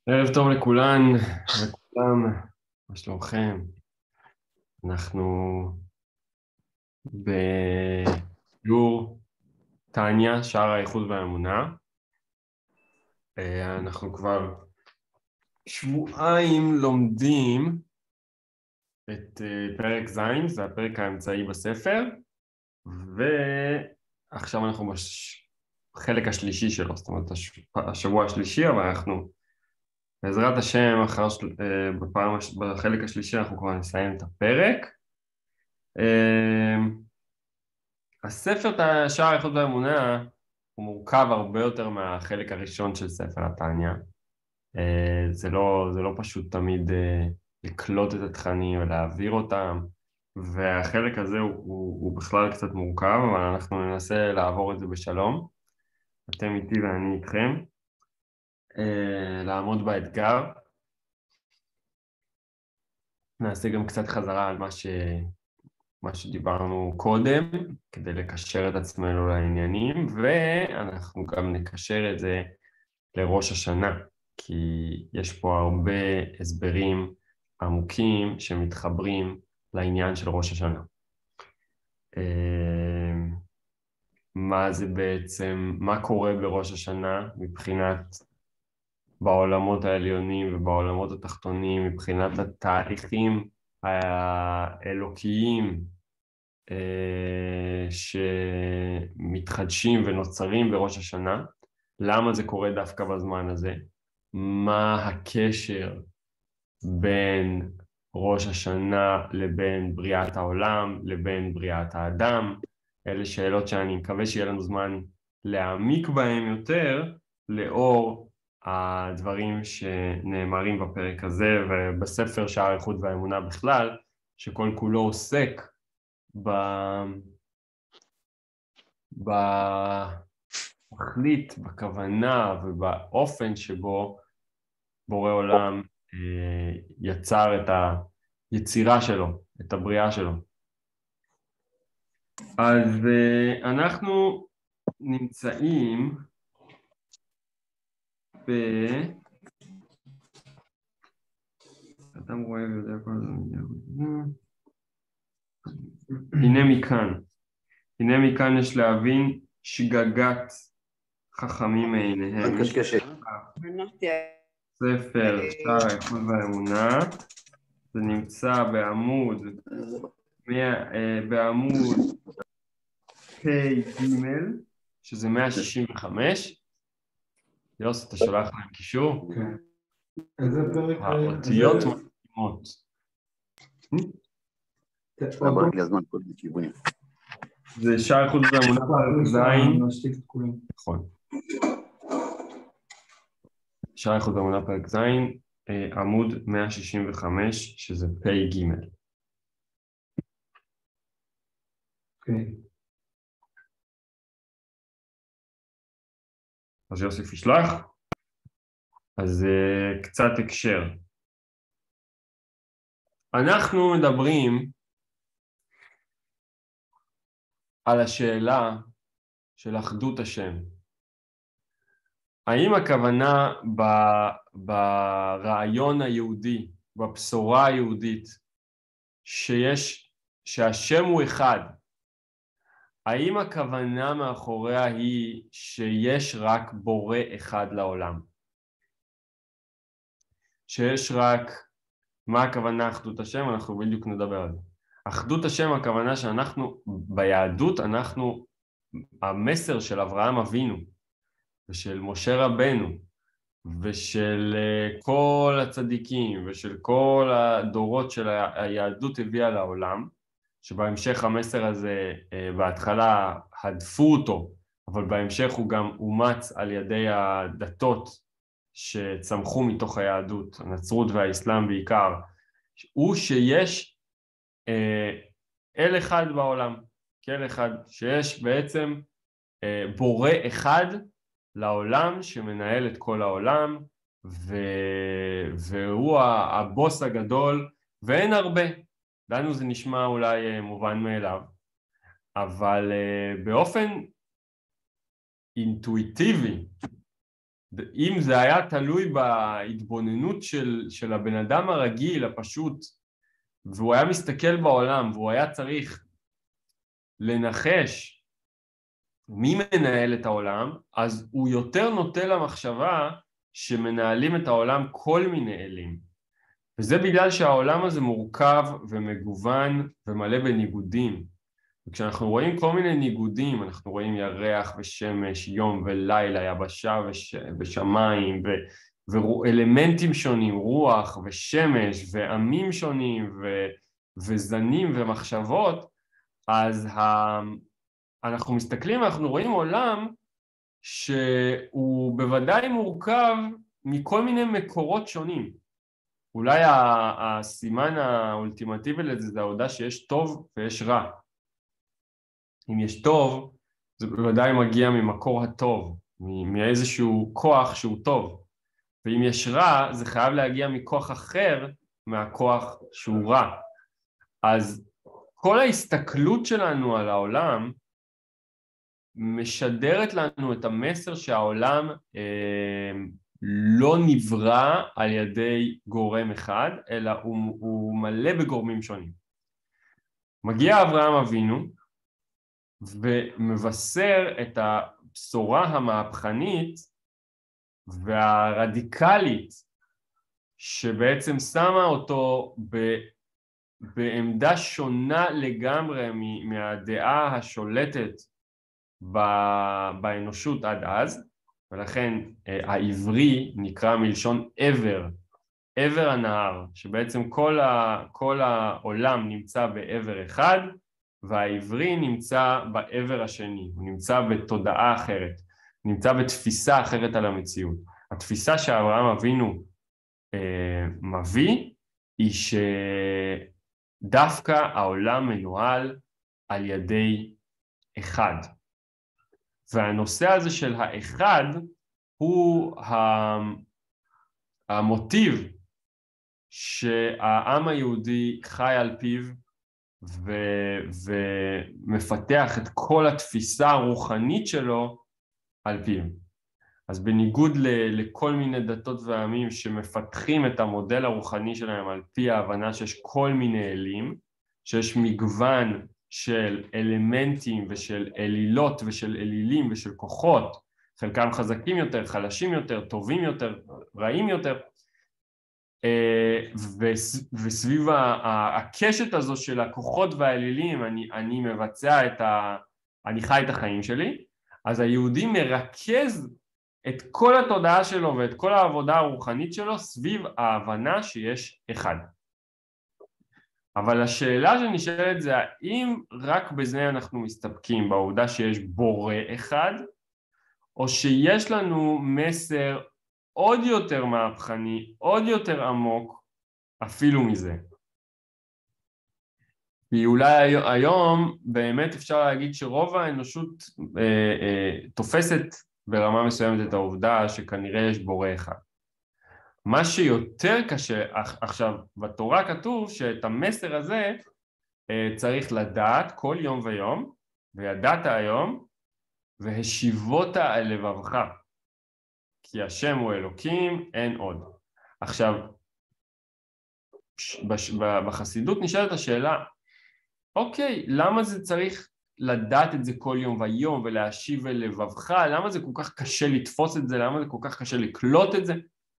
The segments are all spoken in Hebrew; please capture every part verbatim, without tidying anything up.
ערב טוב לכולן וכולם, מה שלומכם? אנחנו בשיעור תניא, שער האיחוד והאמונה. אנחנו כבר שבועיים לומדים את פרק ז', זה הפרק האמצעי בספר, ועכשיו אנחנו בחלק השלישי שלו, זאת אומרת השבוע השלישי, אבל אנחנו בעזרת השם, אחר, בפעם, בחלק השלישי אנחנו כבר נסיים את הפרק. הספר שער האיחוד והאמונה הוא מורכב הרבה יותר מהחלק הראשון של ספר התניא. זה לא, זה לא פשוט תמיד לקלוט את התכנים ולהעביר אותם, והחלק הזה הוא, הוא, הוא בכלל קצת מורכב, אבל אנחנו ננסה לעבור את זה בשלום. אתם איתי ואני איתכם. לעמוד באתגר. נעשה גם קצת חזרה על מה, ש... מה שדיברנו קודם, כדי לקשר את עצמנו לעניינים, ואנחנו גם נקשר את זה לראש השנה, כי יש פה הרבה הסברים עמוקים שמתחברים לעניין של ראש השנה. מה זה בעצם, מה קורה בראש השנה מבחינת בעולמות העליונים ובעולמות התחתונים, מבחינת התהליכים האלוקיים שמתחדשים ונוצרים בראש השנה. למה זה קורה דווקא בזמן הזה? מה הקשר בין ראש השנה לבין בריאת העולם, לבין בריאת האדם? אלה שאלות שאני מקווה שיהיה לנו זמן להעמיק בהם יותר, לאור הדברים שנאמרים בפרק הזה ובספר שער האיחוד והאמונה בכלל, שכל כולו עוסק ב... בתכלית, בכוונה ובאופן שבו בורא עולם יצר את היצירה שלו, את הבריאה שלו. אז אנחנו נמצאים ב... אדם רואה ויודע כל זה. הנה מכאן. הנה מכאן יש להבין שגגת חכמים מעיניהם. ספר שער האיחוד והאמונה. זה נמצא בעמוד בעמוד פ' ג', שזה מאה שישים וחמש. יוס, אתה שולח להם קישור? כן. איזה פרק? האותיות מתאימות. למה לי הזמן כל בכיוונים. זה שער האיחוד והאמונה פרק ז'. נכון. שער האיחוד והאמונה פרק ז', עמוד מאה שישים וחמש, שזה פ' ג'. אוקיי. אז יוסף ישלח. אז uh, קצת הקשר. אנחנו מדברים על השאלה של אחדות השם. האם הכוונה ב, ברעיון היהודי, בבשורה היהודית, שיש, שהשם הוא אחד, האם הכוונה מאחוריה היא שיש רק בורא אחד לעולם? שיש רק, מה הכוונה אחדות השם? אנחנו בדיוק נדבר על זה. אחדות השם, הכוונה שאנחנו, ביהדות אנחנו, המסר של אברהם אבינו, ושל משה רבנו, ושל כל הצדיקים, ושל כל הדורות של היהדות הביאה לעולם, שבהמשך המסר הזה, בהתחלה הדפו אותו, אבל בהמשך הוא גם אומץ על ידי הדתות שצמחו מתוך היהדות, הנצרות והאסלאם בעיקר, הוא שיש אל אחד בעולם, כאל אחד, שיש בעצם בורא אחד לעולם שמנהל את כל העולם, ו... והוא הבוס הגדול, ואין הרבה. לנו זה נשמע אולי מובן מאליו, אבל באופן אינטואיטיבי, אם זה היה תלוי בהתבוננות של, של הבן אדם הרגיל, הפשוט, והוא היה מסתכל בעולם, והוא היה צריך לנחש מי מנהל את העולם, אז הוא יותר נוטה למחשבה שמנהלים את העולם כל מיני אלים. וזה בגלל שהעולם הזה מורכב ומגוון ומלא בניגודים. וכשאנחנו רואים כל מיני ניגודים, אנחנו רואים ירח ושמש, יום ולילה, יבשה וש... ושמיים, ו... ואלמנטים שונים, רוח ושמש ועמים שונים ו... וזנים ומחשבות, אז ה... אנחנו מסתכלים, אנחנו רואים עולם שהוא בוודאי מורכב מכל מיני מקורות שונים. אולי הסימן האולטימטיבי לזה זה העובדה שיש טוב ויש רע. אם יש טוב, זה בוודאי מגיע ממקור הטוב, מאיזשהו כוח שהוא טוב. ואם יש רע, זה חייב להגיע מכוח אחר מהכוח שהוא רע. אז כל ההסתכלות שלנו על העולם משדרת לנו את המסר שהעולם אה, לא נברא על ידי גורם אחד, אלא הוא, הוא מלא בגורמים שונים. מגיע אברהם אבינו ומבשר את הבשורה המהפכנית והרדיקלית שבעצם שמה אותו ב, בעמדה שונה לגמרי מהדעה השולטת באנושות עד אז, ולכן העברי נקרא מלשון עבר, עבר הנהר, שבעצם כל, ה, כל העולם נמצא בעבר אחד, והעברי נמצא בעבר השני, הוא נמצא בתודעה אחרת, נמצא בתפיסה אחרת על המציאות. התפיסה שאברהם אבינו אה, מביא, היא שדווקא העולם מנוהל על ידי אחד. והנושא הזה של האחד הוא המוטיב שהעם היהודי חי על פיו ו- ומפתח את כל התפיסה הרוחנית שלו על פיו. אז בניגוד ל- לכל מיני דתות ועמים שמפתחים את המודל הרוחני שלהם על פי ההבנה שיש כל מיני אלים, שיש מגוון של אלמנטים ושל אלילות ושל אלילים ושל כוחות, חלקם חזקים יותר, חלשים יותר, טובים יותר, רעים יותר, וסביב הקשת הזו של הכוחות והאלילים אני, אני מבצע את ה... אני חי את החיים שלי, אז היהודי מרכז את כל התודעה שלו ואת כל העבודה הרוחנית שלו סביב ההבנה שיש אחד. אבל השאלה שנשאלת זה האם רק בזה אנחנו מסתפקים בעובדה שיש בורא אחד, או שיש לנו מסר עוד יותר מהפכני, עוד יותר עמוק, אפילו מזה. כי אולי היום באמת אפשר להגיד שרוב האנושות אה, אה, תופסת ברמה מסוימת את העובדה שכנראה יש בורא אחד. מה שיותר קשה, עכשיו בתורה כתוב שאת המסר הזה אה, צריך לדעת כל יום ויום, וידעת היום, והשיבות על לבבך. כי השם הוא אלוקים, אין עוד. עכשיו, בחסידות נשאלת השאלה, אוקיי, למה זה צריך לדעת את זה כל יום ויום ולהשיב אל לבבך? למה זה כל כך קשה לתפוס את זה? למה זה כל כך קשה לקלוט את זה?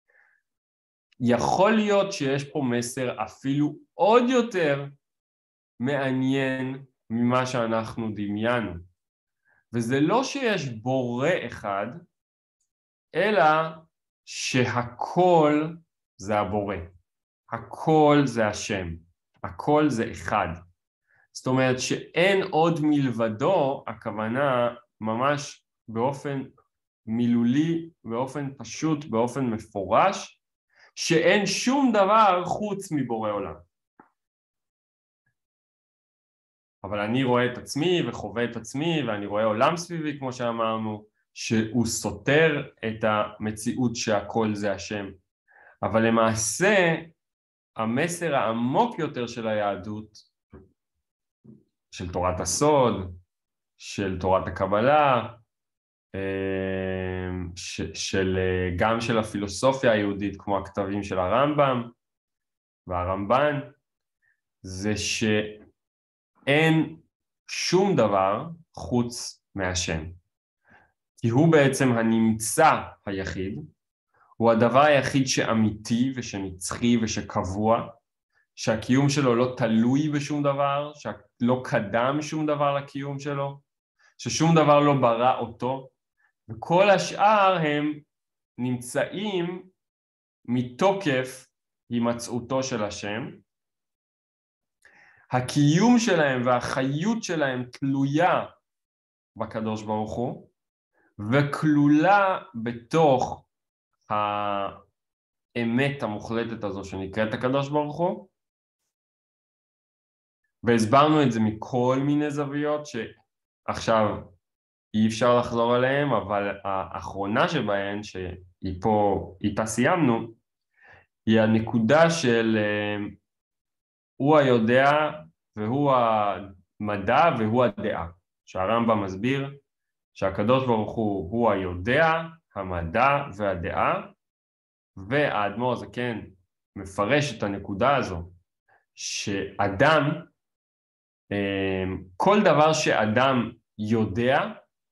יכול להיות שיש פה מסר אפילו עוד יותר מעניין ממה שאנחנו דמיינו. וזה לא שיש בורא אחד, אלא שהכל זה הבורא. הכל זה השם. הכל זה אחד. זאת אומרת שאין עוד מלבדו, הכוונה ממש באופן מילולי, באופן פשוט, באופן מפורש, שאין שום דבר חוץ מבורא עולם. אבל אני רואה את עצמי וחווה את עצמי, ואני רואה עולם סביבי, כמו שאמרנו, שהוא סותר את המציאות שהכל זה השם. אבל למעשה, המסר העמוק יותר של היהדות, של תורת הסוד, של תורת הקבלה, ש, של, גם של הפילוסופיה היהודית, כמו הכתבים של הרמב"ם והרמב"ן, זה שאין שום דבר חוץ מהשם. כי הוא בעצם הנמצא היחיד, הוא הדבר היחיד שאמיתי ושנצחי ושקבוע, שהקיום שלו לא תלוי בשום דבר, שלא קדם שום דבר לקיום שלו, ששום דבר לא ברא אותו, וכל השאר הם נמצאים מתוקף הימצאותו של השם. הקיום שלהם והחיות שלהם תלויה בקדוש ברוך הוא, וכלולה בתוך האמת המוחלטת הזו שנקראת הקדוש ברוך הוא, והסברנו את זה מכל מיני זוויות שעכשיו אי אפשר לחזור עליהן, אבל האחרונה שבהן, שהיא פה, איתה סיימנו, היא הנקודה של הוא היודע והוא המדע והוא הדעה, שהרמב"ם מסביר שהקדוש ברוך הוא הוא היודע, המדע והדעה, והאדמו"ר הזקן מפרש את הנקודה הזו, שאדם, כל דבר שאדם יודע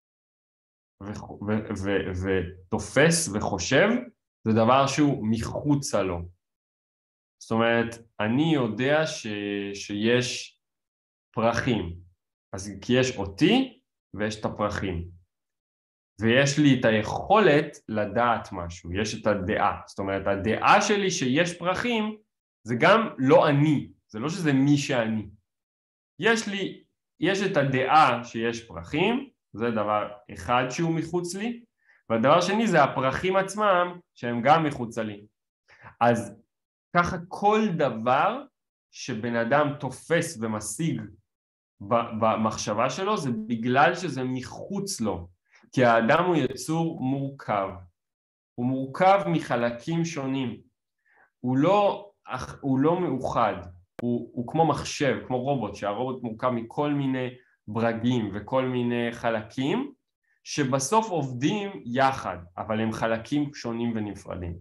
ותופס וחושב, זה דבר שהוא מחוצה לו. זאת אומרת, אני יודע ש, שיש פרחים, אז כי יש אותי ויש את הפרחים, ויש לי את היכולת לדעת משהו, יש את הדעה. זאת אומרת, הדעה שלי שיש פרחים, זה גם לא אני, זה לא שזה מי שאני. יש לי, יש את הדעה שיש פרחים, זה דבר אחד שהוא מחוץ לי, והדבר שני זה הפרחים עצמם שהם גם מחוץ לי. אז ככה כל דבר שבן אדם תופס ומשיג במחשבה שלו, זה בגלל שזה מחוץ לו. כי האדם הוא יצור מורכב. הוא מורכב מחלקים שונים. הוא לא, הוא לא מאוחד. הוא, הוא כמו מחשב, כמו רובוט, שהרובוט מורכב מכל מיני ברגים וכל מיני חלקים, שבסוף עובדים יחד, אבל הם חלקים שונים ונפרדים.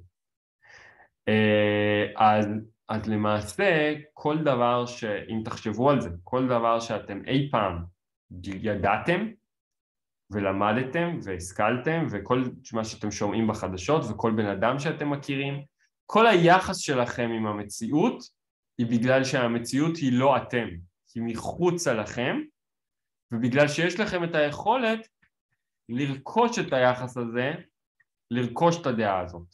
אז, אז למעשה, כל דבר שאם תחשבו על זה, כל דבר שאתם אי פעם ידעתם ולמדתם והשכלתם, וכל מה שאתם שומעים בחדשות וכל בן אדם שאתם מכירים, כל היחס שלכם עם המציאות היא בגלל שהמציאות היא לא אתם, היא מחוץ לכם, ובגלל שיש לכם את היכולת לרכוש את היחס הזה, לרכוש את הדעה הזאת.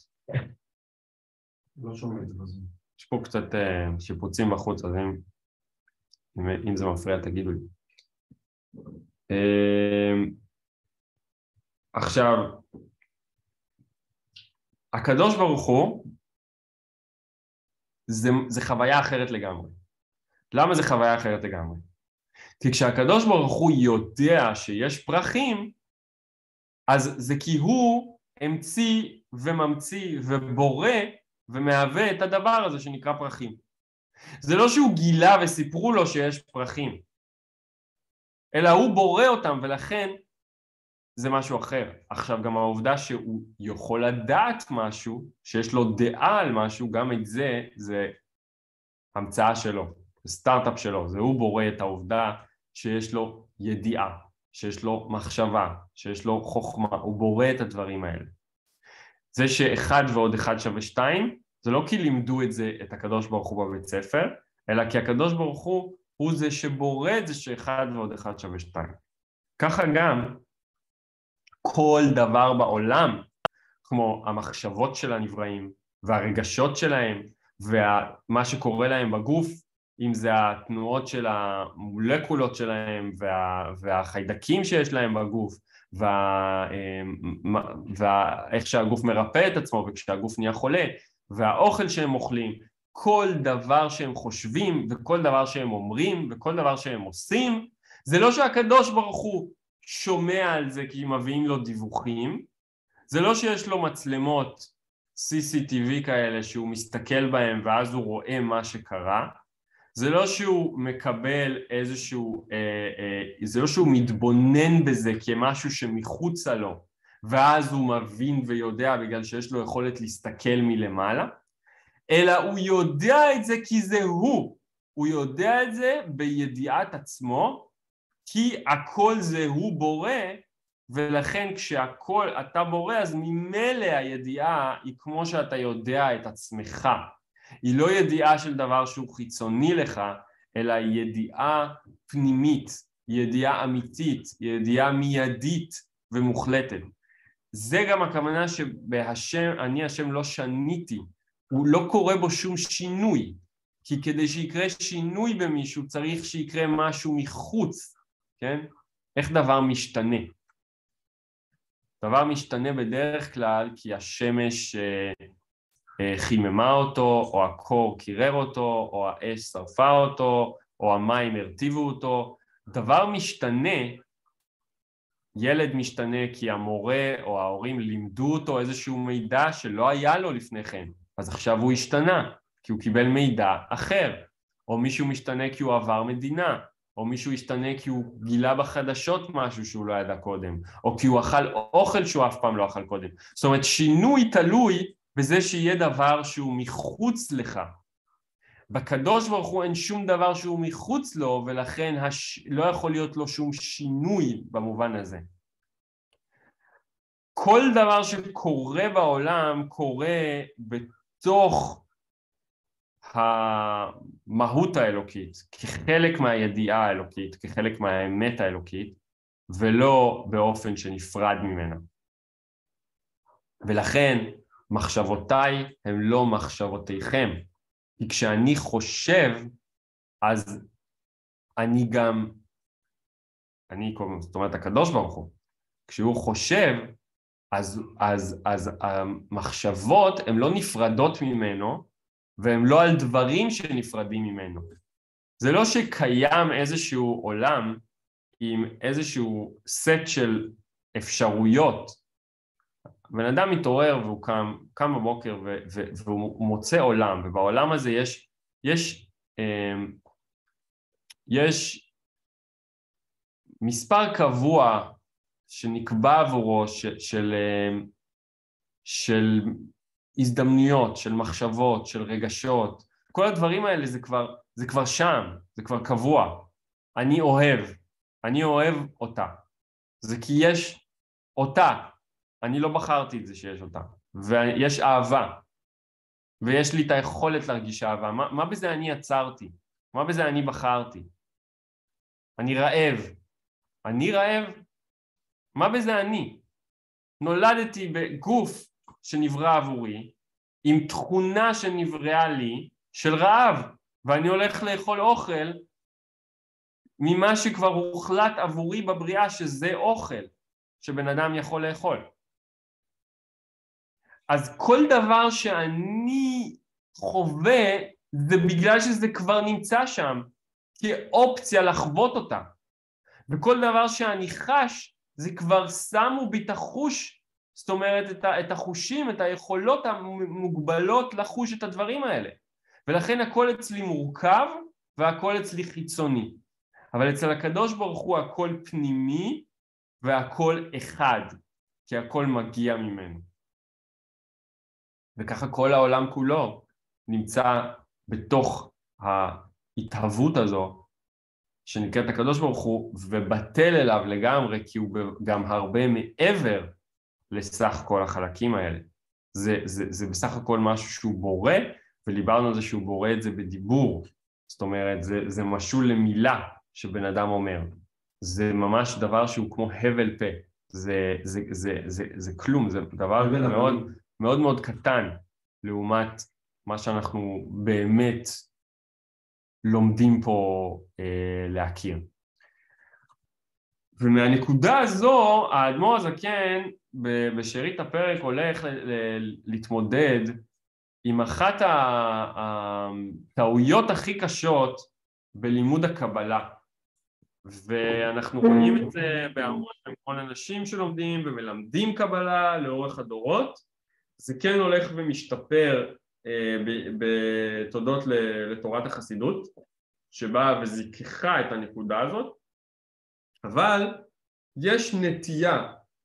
לא שומע את זה בזמן. יש פה קצת uh, שיפוצים בחוץ, אז אם, אם, אם זה מפריע תגידו לי. Uh, עכשיו, הקדוש ברוך הוא, זה, זה חוויה אחרת לגמרי. למה זה חוויה אחרת לגמרי? כי כשהקדוש ברוך הוא יודע שיש פרחים, אז זה כי הוא המציא וממציא ובורא ומהווה את הדבר הזה שנקרא פרחים. זה לא שהוא גילה וסיפרו לו שיש פרחים, אלא הוא בורא אותם, ולכן זה משהו אחר. עכשיו גם העובדה שהוא יכול לדעת משהו, שיש לו דעה על משהו, גם את זה, זה המצאה שלו, זה סטארט-אפ שלו, זה הוא בורא את העובדה שיש לו ידיעה, שיש לו מחשבה, שיש לו חוכמה, הוא בורא את הדברים האלה. זה שאחד ועוד אחד שווה שתיים, זה לא כי לימדו את זה, את הקדוש ברוך הוא בבית ספר, אלא כי הקדוש ברוך הוא, הוא זה שבורא את זה שאחד ועוד אחד שווה שתיים. ככה גם, כל דבר בעולם, כמו המחשבות של הנבראים, והרגשות שלהם, ומה שקורה להם בגוף, אם זה התנועות של המולקולות שלהם, וה, והחיידקים שיש להם בגוף, וה, ואיך שהגוף מרפא את עצמו, וכשהגוף נהיה חולה, והאוכל שהם אוכלים, כל דבר שהם חושבים, וכל דבר שהם אומרים, וכל דבר שהם עושים, זה לא שהקדוש ברוך הוא שומע על זה כי מביאים לו דיווחים, זה לא שיש לו מצלמות סי סי טי וי כאלה שהוא מסתכל בהם ואז הוא רואה מה שקרה, זה לא שהוא מקבל איזשהו, אה, אה, זה לא שהוא מתבונן בזה כמשהו שמחוצה לו, ואז הוא מבין ויודע בגלל שיש לו יכולת להסתכל מלמעלה, אלא הוא יודע את זה כי זה הוא, הוא יודע את זה בידיעת עצמו, כי הכל זה הוא בורא, ולכן כשהכל אתה בורא אז ממילא הידיעה היא כמו שאתה יודע את עצמך, היא לא ידיעה של דבר שהוא חיצוני לך, אלא ידיעה פנימית, ידיעה אמיתית, ידיעה מיידית ומוחלטת. זה גם הכוונה שבהשם, אני השם לא שניתי, הוא לא קורה בו שום שינוי, כי כדי שיקרה שינוי במישהו צריך שיקרה משהו מחוץ, כן? איך דבר משתנה? דבר משתנה בדרך כלל כי השמש חיממה אותו, או הקור קירר אותו, או האש שרפה אותו, או המים הרטיבו אותו. דבר משתנה, ילד משתנה כי המורה או ההורים לימדו אותו איזשהו מידע שלא היה לו לפני כן, אז עכשיו הוא השתנה, כי הוא קיבל מידע אחר, או מישהו משתנה כי הוא עבר מדינה, או מישהו השתנה כי הוא גילה בחדשות משהו שהוא לא ידע קודם, או כי הוא אכל אוכל שהוא אף פעם לא אכל קודם. זאת אומרת, שינוי תלוי בזה שיהיה דבר שהוא מחוץ לך. בקדוש ברוך הוא אין שום דבר שהוא מחוץ לו, ולכן הש... לא יכול להיות לו שום שינוי במובן הזה. כל דבר שקורה בעולם קורה בתוך המהות האלוקית, כחלק מהידיעה האלוקית, כחלק מהאמת האלוקית, ולא באופן שנפרד ממנה. ולכן מחשבותיי הם לא מחשבותיכם. כי כשאני חושב, אז אני גם, אני, זאת אומרת, הקדוש ברוך הוא, כשהוא חושב, אז, אז, אז המחשבות הן לא נפרדות ממנו, והן לא על דברים שנפרדים ממנו. זה לא שקיים איזשהו עולם עם איזשהו סט של אפשרויות. בן אדם מתעורר והוא קם, קם בבוקר ו, ו, והוא מוצא עולם, ובעולם הזה יש, יש, יש מספר קבוע שנקבע עבורו של, של, של הזדמנויות, של מחשבות, של רגשות. כל הדברים האלה זה כבר, זה כבר שם, זה כבר קבוע. אני אוהב, אני אוהב אותה. זה כי יש אותה. אני לא בחרתי את זה שיש אותה. ויש אהבה. ויש לי את היכולת להרגיש אהבה. מה, מה בזה אני יצרתי? מה בזה אני בחרתי? אני רעב. אני רעב? מה בזה אני? נולדתי בגוף שנברא עבורי, עם תכונה שנבראה לי של רעב, ואני הולך לאכול אוכל ממה שכבר הוחלט עבורי בבריאה שזה אוכל שבן אדם יכול לאכול. אז כל דבר שאני חווה זה בגלל שזה כבר נמצא שם כאופציה לחוות אותה, וכל דבר שאני חש זה כבר שמו בי את החוש, זאת אומרת את, ה, את החושים, את היכולות המוגבלות לחוש את הדברים האלה, ולכן הכל אצלי מורכב והכל אצלי חיצוני, אבל אצל הקדוש ברוך הוא הכל פנימי והכל אחד, כי הכל מגיע ממנו. וככה כל העולם כולו נמצא בתוך ההתהוות הזו שנקראת הקדוש ברוך הוא, ובטל אליו לגמרי, כי הוא גם הרבה מעבר לסך כל החלקים האלה. זה, זה, זה בסך הכל משהו שהוא בורא, ודיברנו על זה שהוא בורא את זה בדיבור. זאת אומרת, זה, זה משהו למילה שבן אדם אומר. זה ממש דבר שהוא כמו הבל פה. זה, זה, זה, זה, זה כלום, זה דבר מאוד, מאוד מאוד קטן, לעומת מה שאנחנו באמת לומדים פה אה, להכיר. ומהנקודה הזו, האדמו"ר הזקן בשארית הפרק הולך ל- ל- להתמודד עם אחת הטעויות הכי קשות בלימוד הקבלה. ואנחנו רואים את זה בהמון המון אנשים שלומדים ומלמדים קבלה לאורך הדורות. זה כן הולך ומשתפר אה, בתודות לתורת החסידות, שבאה וזיככה את הנקודה הזאת, אבל יש נטייה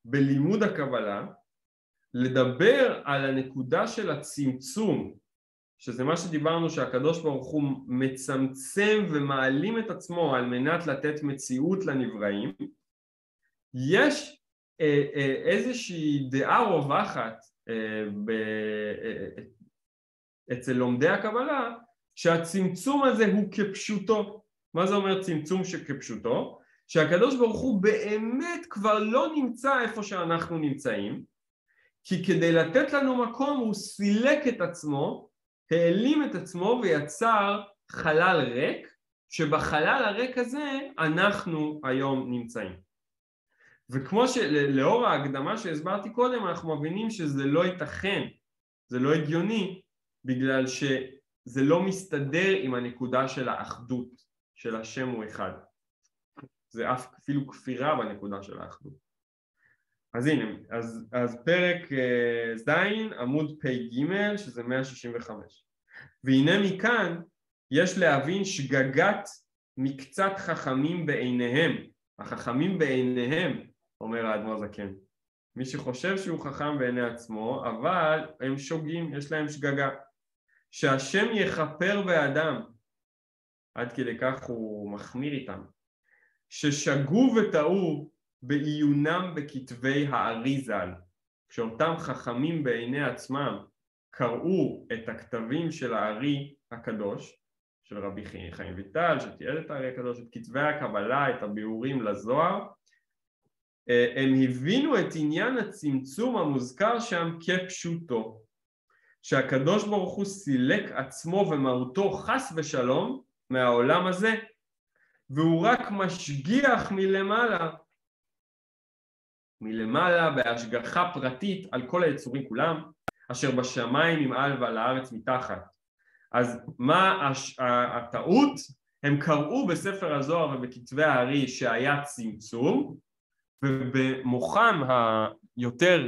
בלימוד הקבלה, לדבר על הנקודה של הצמצום, שזה מה שדיברנו שהקדוש ברוך הוא מצמצם ומעלים את עצמו על מנת לתת מציאות לנבראים. יש אה, אה, איזושהי דעה רווחת אה, ב, אה, אצל לומדי הקבלה, שהצמצום הזה הוא כפשוטו. מה זה אומר צמצום שכפשוטו? שהקדוש ברוך הוא באמת כבר לא נמצא איפה שאנחנו נמצאים, כי כדי לתת לנו מקום הוא סילק את עצמו, העלים את עצמו ויצר חלל ריק, שבחלל הריק הזה אנחנו היום נמצאים. וכמו שלאור ההקדמה שהסברתי קודם, אנחנו מבינים שזה לא ייתכן, זה לא הגיוני, בגלל שזה לא מסתדר עם הנקודה של האחדות, של השם הוא אחד. זה אף אפילו כפירה בנקודה של האחדות. אז הנה, אז, אז פרק uh, זין, עמוד פ' שזה מאה שישים וחמש. והנה מכאן יש להבין שגגת מקצת חכמים בעיניהם. החכמים בעיניהם, אומר האדמו"ר זקן. מי שחושב שהוא חכם בעיני עצמו, אבל הם שוגים, יש להם שגגה. שהשם יכפר באדם, עד כדי כך הוא מחמיר איתם. ששגו וטעו בעיונם בכתבי הארי ז"ל. כשאותם חכמים בעיני עצמם קראו את הכתבים של הארי הקדוש, של רבי חיים ויטל, שתיעד את הארי הקדוש, את כתבי הקבלה, את הביאורים לזוהר, הם הבינו את עניין הצמצום המוזכר שם כפשוטו, שהקדוש ברוך הוא סילק עצמו ומהותו חס ושלום מהעולם הזה, והוא רק משגיח מלמעלה, מלמעלה בהשגחה פרטית על כל היצורים כולם, אשר בשמיים ממעל ועל הארץ מתחת. אז מה הש... הטעות? הם קראו בספר הזוהר ובכתבי הארי שהיה צמצום, ובמוחם היותר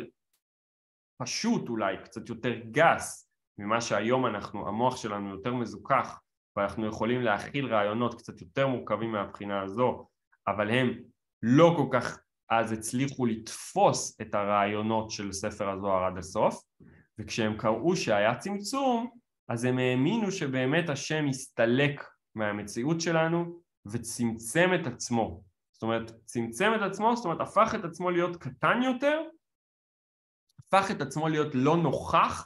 פשוט אולי, קצת יותר גס, ממה שהיום אנחנו, המוח שלנו יותר מזוכח, ואנחנו יכולים להכיל רעיונות קצת יותר מורכבים מהבחינה הזו, אבל הם לא כל כך אז הצליחו לתפוס את הרעיונות של ספר הזוהר עד הסוף, וכשהם קראו שהיה צמצום, אז הם האמינו שבאמת השם הסתלק מהמציאות שלנו וצמצם את עצמו. זאת אומרת, צמצם את עצמו, זאת אומרת, הפך את עצמו להיות קטן יותר, הפך את עצמו להיות לא נוכח,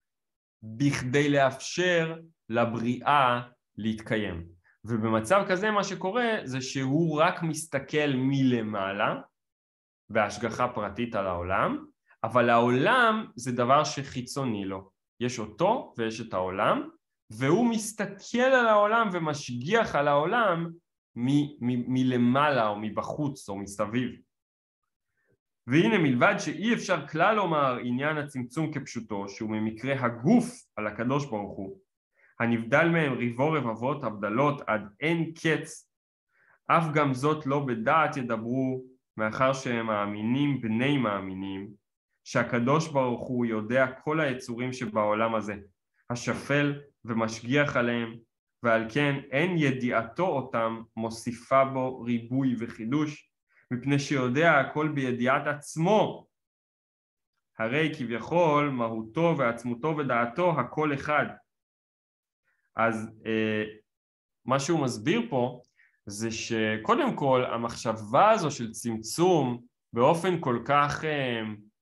בכדי לאפשר לבריאה להתקיים. ובמצב כזה מה שקורה זה שהוא רק מסתכל מלמעלה, בהשגחה פרטית על העולם, אבל העולם זה דבר שחיצוני לו. יש אותו ויש את העולם, והוא מסתכל על העולם ומשגיח על העולם מ- מ- מלמעלה או מבחוץ או מסביב. והנה מלבד שאי אפשר כלל לומר עניין הצמצום כפשוטו, שהוא ממקרה הגוף על הקדוש ברוך הוא, הנבדל מהם ריבו רבבות הבדלות עד אין קץ, אף גם זאת לא בדעת ידברו, מאחר שהם מאמינים בני מאמינים, שהקדוש ברוך הוא יודע כל היצורים שבעולם הזה, השפל ומשגיח עליהם, ועל כן אין ידיעתו אותם מוסיפה בו ריבוי וחידוש, מפני שיודע הכל בידיעת עצמו, הרי כביכול מהותו ועצמותו ודעתו הכל אחד. אז אה, מה שהוא מסביר פה זה שקודם כל המחשבה הזו של צמצום באופן כל כך אה,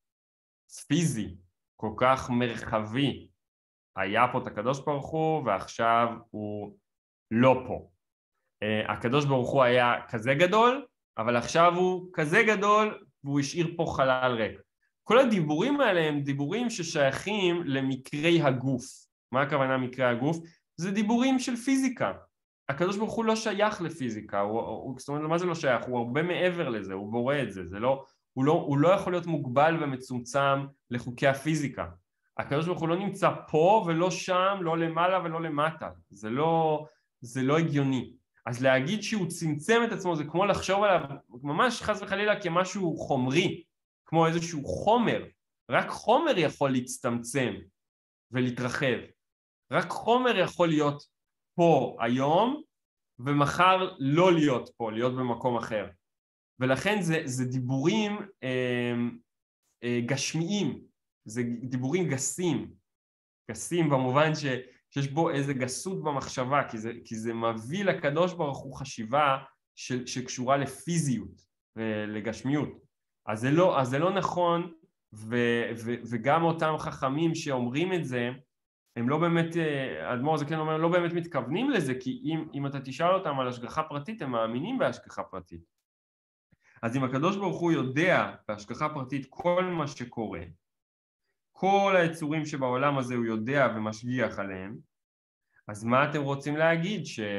פיזי, כל כך מרחבי, היה פה את הקדוש ברוך הוא ועכשיו הוא לא פה. אה, הקדוש ברוך הוא היה כזה גדול, אבל עכשיו הוא כזה גדול והוא השאיר פה חלל ריק. כל הדיבורים האלה הם דיבורים ששייכים למקרי הגוף. מה הכוונה מקרי הגוף? זה דיבורים של פיזיקה. הקדוש ברוך הוא לא שייך לפיזיקה, הוא, הוא, זאת אומרת, מה זה לא שייך? הוא הרבה מעבר לזה, הוא בורא את זה, זה לא, הוא, לא, הוא לא יכול להיות מוגבל ומצומצם לחוקי הפיזיקה. הקדוש ברוך הוא לא נמצא פה ולא שם, לא למעלה ולא למטה, זה לא, זה לא הגיוני. אז להגיד שהוא צמצם את עצמו זה כמו לחשוב עליו ממש חס וחלילה כמשהו חומרי, כמו איזשהו חומר, רק חומר יכול להצטמצם ולהתרחב, רק חומר יכול להיות פה היום ומחר לא להיות פה, להיות במקום אחר. ולכן זה, זה דיבורים אה, אה, גשמיים, זה דיבורים גסים, גסים במובן ש, שיש בו איזה גסות במחשבה, כי זה, כי זה מביא לקדוש ברוך הוא חשיבה של, שקשורה לפיזיות ולגשמיות. אז זה לא, אז זה לא נכון, ו, ו, וגם אותם חכמים שאומרים את זה, הם לא באמת, אדמו"ר זה כן אומר, לא באמת מתכוונים לזה, כי אם, אם אתה תשאל אותם על השגחה פרטית, הם מאמינים בהשגחה פרטית. אז אם הקדוש ברוך הוא יודע בהשגחה פרטית כל מה שקורה, כל היצורים שבעולם הזה הוא יודע ומשגיח עליהם, אז מה אתם רוצים להגיד?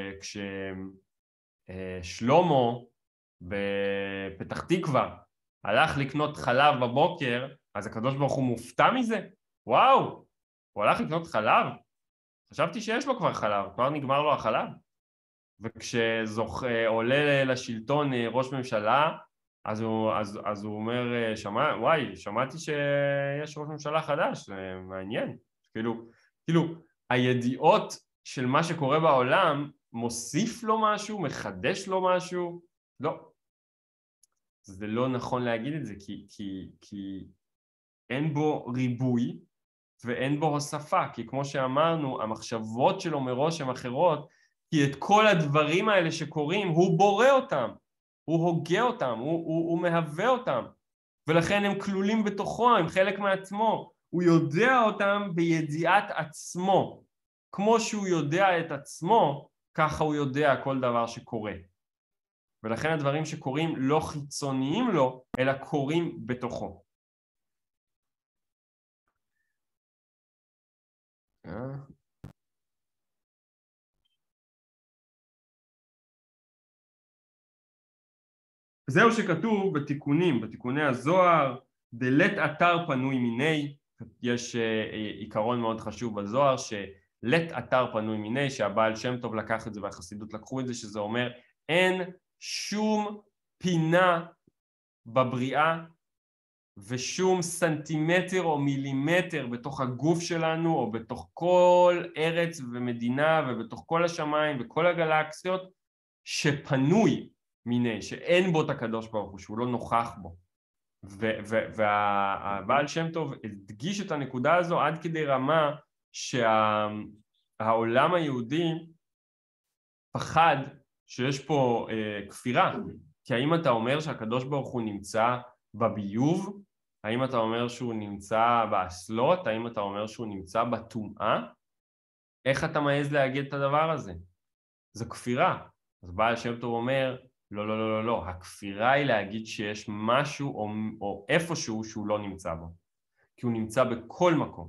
שכששלמה בפתח תקווה הלך לקנות חלב בבוקר, אז הקדוש ברוך הוא מופתע מזה? וואו, הוא הלך לקנות חלב? חשבתי שיש לו כבר חלב, כבר נגמר לו החלב. וכשעולה לשלטון ראש ממשלה, אז הוא, אז, אז הוא אומר, שמע, וואי, שמעתי שיש ראש ממשלה חדש, זה מעניין. כאילו, כאילו, הידיעות של מה שקורה בעולם מוסיף לו משהו, מחדש לו משהו? לא. זה לא נכון להגיד את זה, כי, כי, כי אין בו ריבוי ואין בו הוספה, כי כמו שאמרנו, המחשבות שלו מראש הן אחרות, כי את כל הדברים האלה שקורים, הוא בורא אותם, הוא הוגה אותם, הוא, הוא, הוא מהווה אותם, ולכן הם כלולים בתוכו, הם חלק מעצמו, הוא יודע אותם בידיעת עצמו, כמו שהוא יודע את עצמו, ככה הוא יודע כל דבר שקורה. ולכן הדברים שקורים לא חיצוניים לו, אלא קורים בתוכו. זהו שכתוב בתיקונים, בתיקוני הזוהר, דלת אתר פנוי מיני, יש עיקרון מאוד חשוב בזוהר, שלת אתר פנוי מיני, שהבעל שם טוב לקח את זה והחסידות לקחו את זה, שזה אומר אין שום פינה בבריאה ושום סנטימטר או מילימטר בתוך הגוף שלנו או בתוך כל ארץ ומדינה ובתוך כל השמיים וכל הגלקסיות שפנוי מיני, שאין בו את הקדוש ברוך הוא, שהוא לא נוכח בו. והבעל שם טוב הדגיש את הנקודה הזו עד כדי רמה שהעולם היהודי פחד שיש פה אה, כפירה, כי האם אתה אומר שהקדוש ברוך הוא נמצא בביוב? האם אתה אומר שהוא נמצא באסלות? האם אתה אומר שהוא נמצא בטומאה? איך אתה מעז להגיד את הדבר הזה? זו כפירה. אז בעל שם טוב אומר, לא, לא, לא, לא, לא, הכפירה היא להגיד שיש משהו או, או איפשהו שהוא לא נמצא בו, כי הוא נמצא בכל מקום,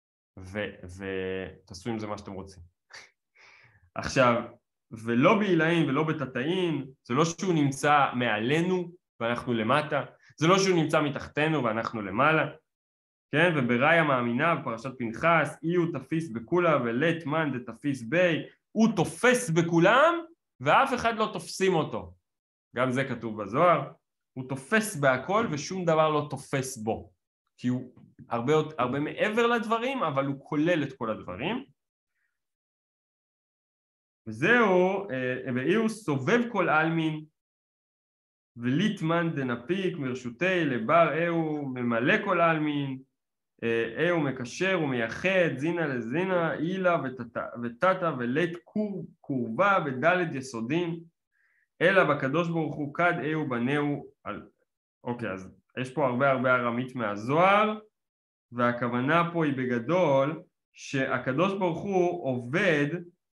ותעשו עם זה מה שאתם רוצים. עכשיו, ולא בעילאים ולא בתתאים, זה לא שהוא נמצא מעלינו ואנחנו למטה, זה לא שהוא נמצא מתחתנו ואנחנו למעלה, כן? ובראיה מאמינה בפרשת פנחס, אי הוא תפיס בכולה ולית מן דתפיס בי, הוא תופס בכולם ואף אחד לא תופסים אותו. גם זה כתוב בזוהר, הוא תופס בהכל ושום דבר לא תופס בו, כי הוא הרבה, הרבה מעבר לדברים, אבל הוא כולל את כל הדברים. וזהו, ואי הוא סובב כל אלמין, וליטמן דנפיק מרשותי לבר אהו ממלא כל אלמין, אהו מקשר ומייחד זינה לזינה, אילה ותתה ולית קור, קורבה בדלת יסודים, אלא בקדוש ברוך הוא כד אהו בנהו. אוקיי, אז יש פה הרבה הרבה ארמית מהזוהר, והכוונה פה היא בגדול שהקדוש ברוך הוא עובד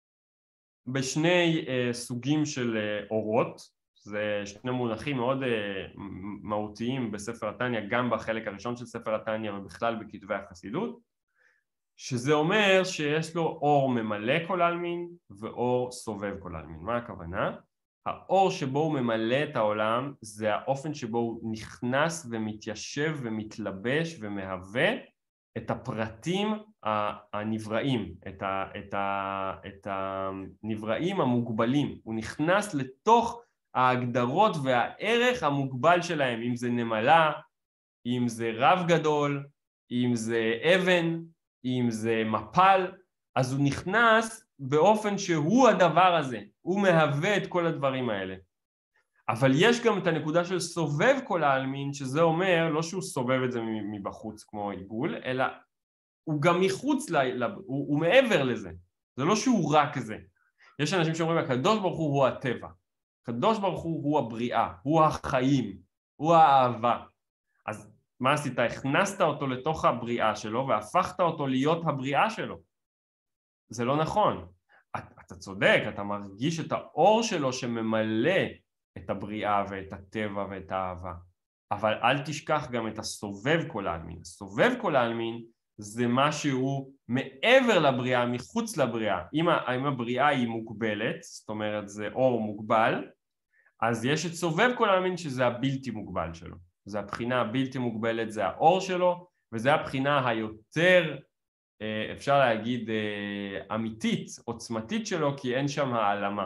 בשני uh, סוגים של uh, אורות, זה שני מונחים מאוד uh, מהותיים בספר התניא, גם בחלק הראשון של ספר התניא ובכלל בכתבי החסידות, שזה אומר שיש לו אור ממלא כל אלמין ואור סובב כל אלמין. מה הכוונה? האור שבו הוא ממלא את העולם זה האופן שבו הוא נכנס ומתיישב ומתלבש ומהווה את הפרטים הנבראים, את, ה, את, ה, את הנבראים המוגבלים. הוא נכנס לתוך ההגדרות והערך המוגבל שלהם, אם זה נמלה, אם זה רב גדול, אם זה אבן, אם זה מפל, אז הוא נכנס באופן שהוא הדבר הזה, הוא מהווה את כל הדברים האלה. אבל יש גם את הנקודה של סובב כל העלמין, שזה אומר, לא שהוא סובב את זה מבחוץ כמו עיגול, אלא הוא גם מחוץ, ל... הוא, הוא מעבר לזה. זה לא שהוא רק זה. יש אנשים שאומרים, הקדוש ברוך הוא הוא הטבע. הקדוש ברוך הוא הוא הבריאה, הוא החיים, הוא האהבה. אז מה עשית? הכנסת אותו לתוך הבריאה שלו והפכת אותו להיות הבריאה שלו. זה לא נכון. אתה צודק, אתה מרגיש את האור שלו שממלא את הבריאה ואת הטבע ואת האהבה. אבל אל תשכח גם את הסובב כל העלמין. הסובב כל העלמין זה משהו מעבר לבריאה, מחוץ לבריאה. אם, אם הבריאה היא מוגבלת, זאת אומרת זה אור מוגבל, אז יש את סובב כל העלמין שזה הבלתי מוגבל שלו. זה הבחינה הבלתי מוגבלת, זה האור שלו, וזה הבחינה היותר, אפשר להגיד, אמיתית, עוצמתית שלו, כי אין שם העלמה.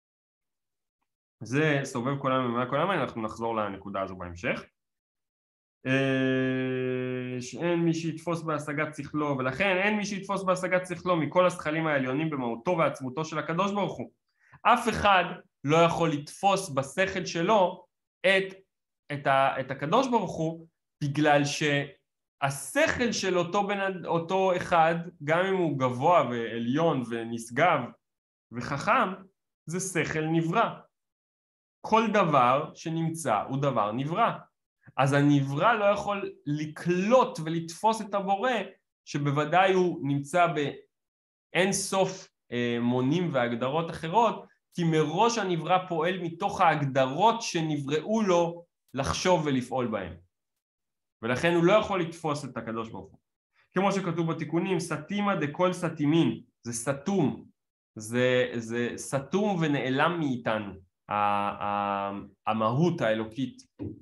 זה סובב כל העלמין ומה כל העלמין, אנחנו נחזור לנקודה הזו בהמשך. שאין מי שיתפוס בהשגת שכלו, ולכן אין מי שיתפוס בהשגת שכלו מכל השכלים העליונים במהותו ועצמותו של הקדוש ברוך הוא. אף אחד לא יכול לתפוס בשכל שלו את, את, ה, את הקדוש ברוך הוא, בגלל שהשכל של אותו, בן, אותו אחד, גם אם הוא גבוה ועליון ונשגב וחכם, זה שכל נברא. כל דבר שנמצא הוא דבר נברא. אז הנברא לא יכול לקלוט ולתפוס את הבורא, שבוודאי הוא נמצא באין סוף מונים והגדרות אחרות, כי מראש הנברא פועל מתוך ההגדרות שנבראו לו לחשוב ולפעול בהם. ולכן הוא לא יכול לתפוס את הקדוש ברוך הוא. כמו שכתוב בתיקונים, סתימה דכל סתימין, זה סתום, זה, זה סתום ונעלם מאיתנו. המהות האלוקית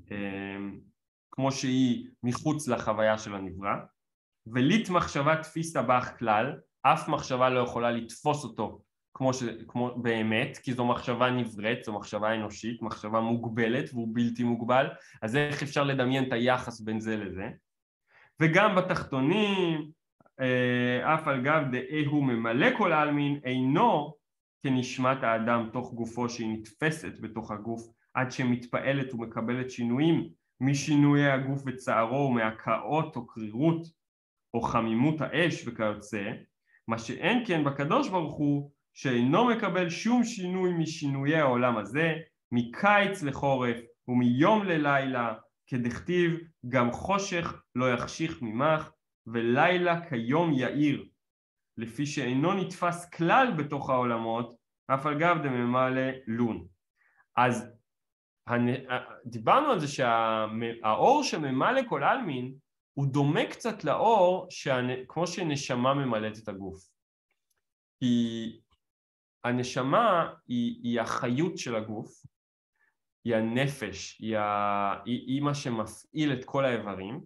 כמו שהיא מחוץ לחוויה של הנברא, ולית מחשבה תפיסה בך כלל, אף מחשבה לא יכולה לתפוס אותו כמו, ש, כמו באמת, כי זו מחשבה נבראת, זו מחשבה אנושית, מחשבה מוגבלת והוא בלתי מוגבל, אז איך אפשר לדמיין את היחס בין זה לזה? וגם בתחתונים, אף על גב דאי הוא ממלא כל העלמין, אינו כנשמת האדם תוך גופו שהיא נתפסת בתוך הגוף, עד שמתפעלת ומקבלת שינויים משינויי הגוף וצערו ומהקאות או קרירות או חמימות האש וכיוצא, מה שאין כן בקדוש ברוך הוא שאינו מקבל שום שינוי משינויי העולם הזה, מקיץ לחורף ומיום ללילה, כדכתיב גם חושך לא יחשיך ממך ולילה כיום יאיר, לפי שאינו נתפס כלל בתוך העולמות, אף על גב דממלא לון. אז דיברנו על זה שהאור שממלא כל עלמין הוא דומה קצת לאור כמו שנשמה ממלאת את הגוף. כי הנשמה היא, היא החיות של הגוף, היא הנפש, היא, ה, היא, היא מה שמפעיל את כל האיברים,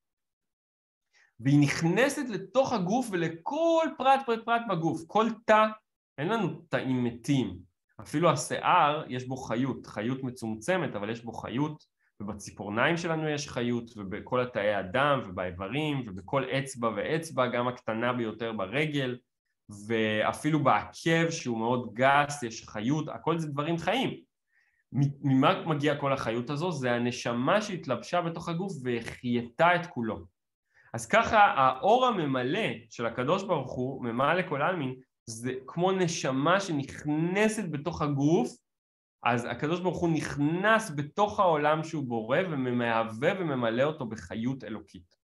והיא נכנסת לתוך הגוף ולכל פרט פרט פרט בגוף. כל תא, אין לנו תאים מתים. אפילו השיער יש בו חיות, חיות מצומצמת, אבל יש בו חיות, ובציפורניים שלנו יש חיות, ובכל התאי הדם ובאיברים, ובכל אצבע ואצבע, גם הקטנה ביותר ברגל, ואפילו בעקב שהוא מאוד גס יש חיות, הכל זה דברים חיים. ממה מגיעה כל החיות הזו? זה הנשמה שהתלבשה בתוך הגוף והחייתה את כולו. אז ככה האור הממלא של הקדוש ברוך הוא, ממלא כל עלמין, זה כמו נשמה שנכנסת בתוך הגוף, אז הקדוש ברוך הוא נכנס בתוך העולם שהוא בורא ומהווה וממלא אותו בחיות אלוקית.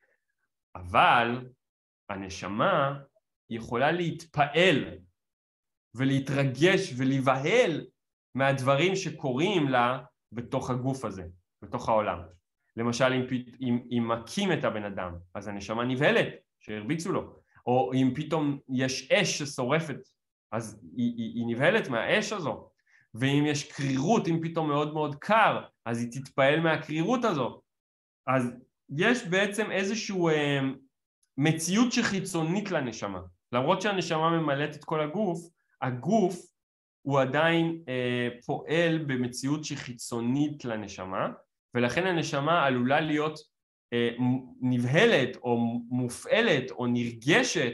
אבל הנשמה יכולה להתפעל ולהתרגש ולהיבהל מהדברים שקורים לה בתוך הגוף הזה, בתוך העולם. למשל, אם, אם, אם מקים את הבן אדם, אז הנשמה נבהלת שהרביצו לו. או אם פתאום יש אש ששורפת, אז היא, היא, היא נבהלת מהאש הזו. ואם יש קרירות, אם פתאום מאוד מאוד קר, אז היא תתפעל מהקרירות הזו. אז יש בעצם איזשהו אה, מציאות שחיצונית לנשמה. למרות שהנשמה ממלאת את כל הגוף, הגוף הוא עדיין אה, פועל במציאות שחיצונית לנשמה, ולכן הנשמה עלולה להיות אה, נבהלת או מופעלת או נרגשת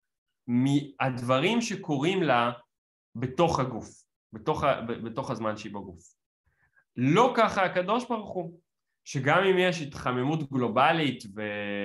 מהדברים שקורים לה בתוך הגוף, בתוך, בתוך הזמן שהיא בגוף. לא ככה הקדוש ברוך הוא, שגם אם יש התחממות גלובלית ו...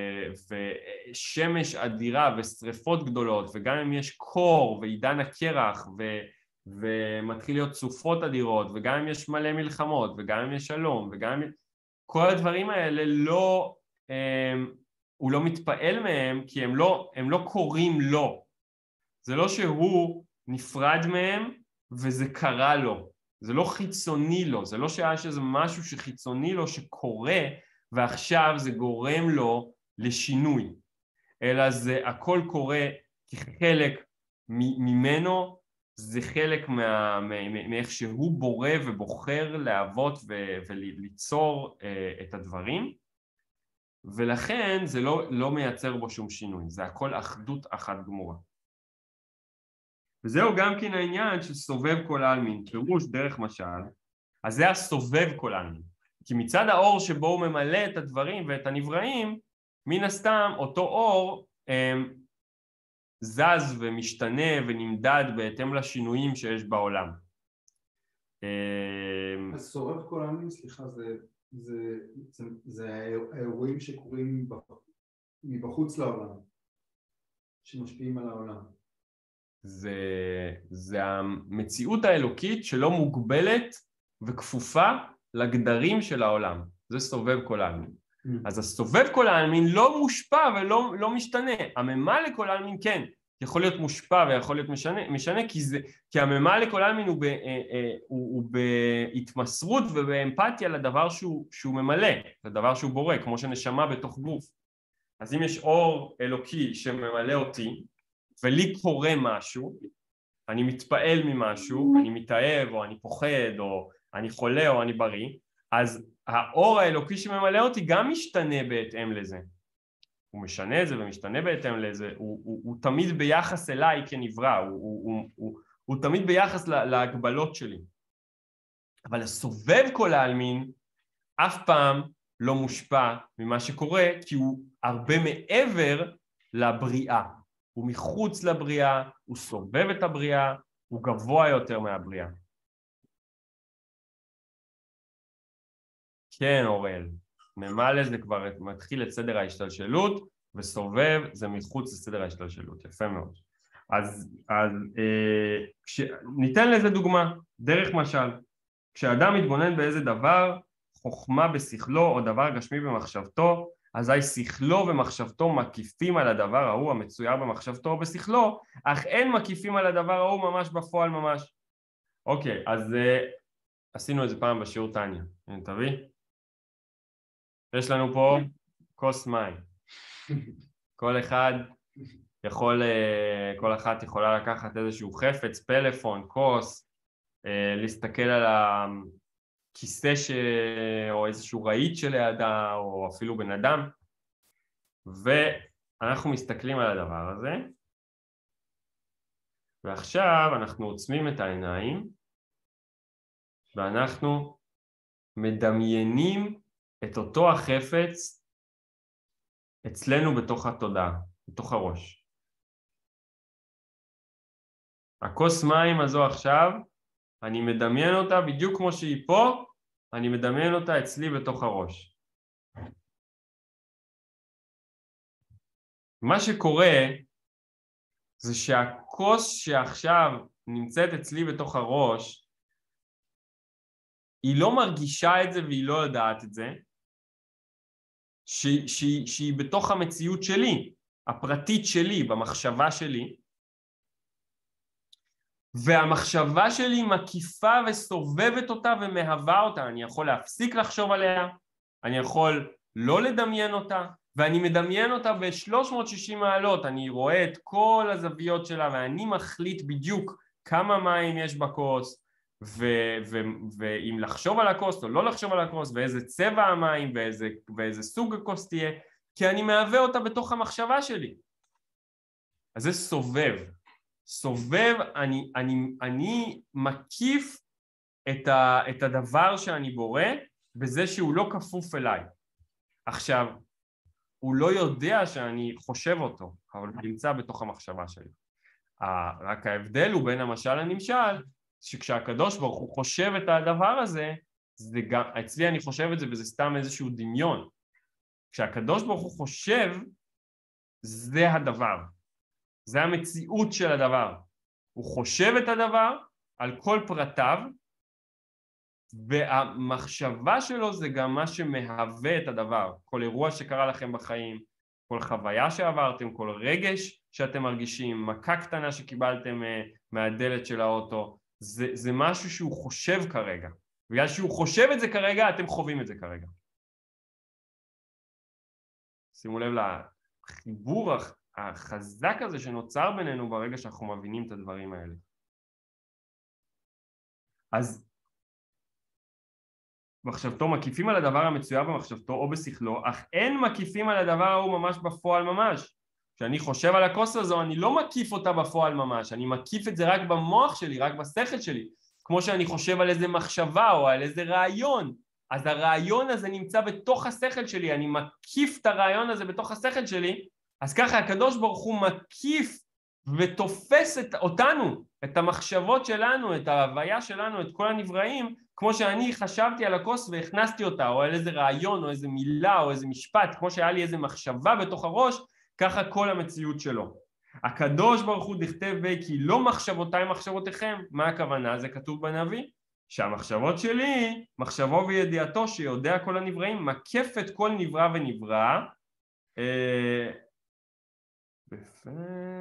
ושמש אדירה ושריפות גדולות, וגם אם יש קור ועידן הקרח ו... ומתחיל להיות סופות אדירות, וגם אם יש מלא מלחמות, וגם אם יש שלום, וגם אם... כל הדברים האלה לא... הם... הוא לא מתפעל מהם, כי הם לא, הם לא קוראים לו. זה לא שהוא נפרד מהם וזה קרה לו. זה לא חיצוני לו, זה לא שיש איזה משהו שחיצוני לו שקורה ועכשיו זה גורם לו לשינוי, אלא זה הכל קורה כחלק ממנו, זה חלק מה, מאיך שהוא בורא ובוחר להוות וליצור את הדברים, ולכן זה לא, לא מייצר בו שום שינוי, זה הכל אחדות אחת גמורה. וזהו גם כן העניין שסובב כל העלמין, פירוש דרך משל, אז זה הסובב כל העלמין. כי מצד האור שבו הוא ממלא את הדברים ואת הנבראים, מן הסתם אותו אור הם, זז ומשתנה ונמדד בהתאם לשינויים שיש בעולם. אז סובב כל העלמין, סליחה, זה, זה, זה, זה האירועים שקורים מבחוץ לעולם, שמשפיעים על העולם. זה, זה המציאות האלוקית שלא מוגבלת וכפופה לגדרים של העולם. זה סובב כל העלמין. Mm. אז הסובב כל העלמין לא מושפע ולא לא משתנה. הממה לכל העלמין כן, יכול להיות מושפע ויכול להיות משנה, משנה כי, זה, כי הממה לכל העלמין הוא, ב, אה, אה, הוא, הוא בהתמסרות ובאמפתיה לדבר שהוא, שהוא ממלא, לדבר שהוא בורא, כמו שנשמה בתוך גוף. אז אם יש אור אלוקי שממלא אותי, ולי קורה משהו, אני מתפעל ממשהו, אני מתאהב או אני פוחד או אני חולה או אני בריא, אז האור האלוקי שממלא אותי גם משתנה בהתאם לזה. הוא משנה את זה ומשתנה בהתאם לזה, הוא, הוא, הוא תמיד ביחס אליי כנברא, הוא, הוא, הוא, הוא, הוא תמיד ביחס להגבלות שלי. אבל הסובב כל העלמין אף פעם לא מושפע ממה שקורה, כי הוא הרבה מעבר לבריאה. הוא מחוץ לבריאה, הוא סובב את הבריאה, הוא גבוה יותר מהבריאה. כן, אורל, ממלא זה כבר מתחיל את סדר ההשתלשלות, וסובב זה מחוץ לסדר ההשתלשלות, יפה מאוד. אז, אז אה, כש... ניתן לזה דוגמה, דרך משל. כשאדם מתבונן באיזה דבר, חוכמה בשכלו או דבר גשמי במחשבתו, אזי שכלו ומחשבתו מקיפים על הדבר ההוא המצויר במחשבתו או בשכלו, אך אין מקיפים על הדבר ההוא ממש בפועל ממש. אוקיי, אז uh, עשינו את זה פעם בשיעור טניה. הנה, תביא. יש לנו פה כוס מים. כל אחד יכול, uh, כל אחת יכולה לקחת איזשהו חפץ, פלאפון, כוס, uh, להסתכל על ה... כיסא ש... או איזשהו רהיט שלידה, או אפילו בן אדם, ואנחנו מסתכלים על הדבר הזה, ועכשיו אנחנו עוצמים את העיניים, ואנחנו מדמיינים את אותו החפץ אצלנו בתוך התודעה, בתוך הראש. הכוס מים הזו עכשיו, אני מדמיין אותה בדיוק כמו שהיא פה, אני מדמיין אותה אצלי בתוך הראש. מה שקורה זה שהכוס שעכשיו נמצאת אצלי בתוך הראש, היא לא מרגישה את זה והיא לא יודעת את זה, שהיא, שהיא, שהיא בתוך המציאות שלי, הפרטית שלי, במחשבה שלי, והמחשבה שלי מקיפה וסובבת אותה ומהווה אותה. אני יכול להפסיק לחשוב עליה, אני יכול לא לדמיין אותה, ואני מדמיין אותה ב-שלוש מאות ושישים מעלות, אני רואה את כל הזוויות שלה ואני מחליט בדיוק כמה מים יש בכוס, ואם לחשוב על הכוס או לא לחשוב על הכוס, ואיזה צבע המים ואיזה, ואיזה סוג הכוס תהיה, כי אני מהווה אותה בתוך המחשבה שלי. אז זה סובב. סובב, אני, אני, אני מקיף את, ה, את הדבר שאני בורא בזה שהוא לא כפוף אליי. עכשיו, הוא לא יודע שאני חושב אותו, אבל הוא נמצא בתוך המחשבה שלי. רק ההבדל הוא בין המשל לנמשל, שכשהקדוש ברוך הוא חושב את הדבר הזה, זה גם, אצלי אני חושב את זה וזה סתם איזשהו דמיון. כשהקדוש ברוך הוא חושב, זה הדבר. זה המציאות של הדבר. הוא חושב את הדבר על כל פרטיו, והמחשבה שלו זה גם מה שמהווה את הדבר. כל אירוע שקרה לכם בחיים, כל חוויה שעברתם, כל רגש שאתם מרגישים, מכה קטנה שקיבלתם מהדלת של האוטו, זה, זה משהו שהוא חושב כרגע. בגלל שהוא חושב את זה כרגע, אתם חווים את זה כרגע. שימו לב לחיבור החזק הזה שנוצר בינינו ברגע שאנחנו מבינים את הדברים האלה. אז מחשבתו מקיפים על הדבר המצויר במחשבתו או בשכלו, אך אין מקיפים על הדבר ההוא ממש בפועל ממש. כשאני חושב על הכוס הזו, אני לא מקיף אותה בפועל ממש, אני מקיף את זה רק במוח שלי, רק בשכל שלי, כמו שאני חושב על איזה מחשבה או על איזה רעיון. אז הרעיון הזה נמצא בתוך השכל שלי, אני מקיף את הרעיון הזה בתוך השכל שלי, אז ככה הקדוש ברוך הוא מקיף ותופס את, אותנו, את המחשבות שלנו, את ההוויה שלנו, את כל הנבראים, כמו שאני חשבתי על הכוס והכנסתי אותה, או על איזה רעיון, או איזה מילה, או איזה משפט, כמו שהיה לי איזה מחשבה בתוך הראש, ככה כל המציאות שלו. הקדוש ברוך הוא דכתב בי כי לא מחשבותיי מחשבותיכם. מה הכוונה? זה כתוב בנביא, שהמחשבות שלי, מחשבו וידיעתו שיודע כל הנבראים, מקף את כל נברא ונברא, אה, בפה,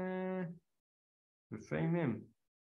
בפה מם.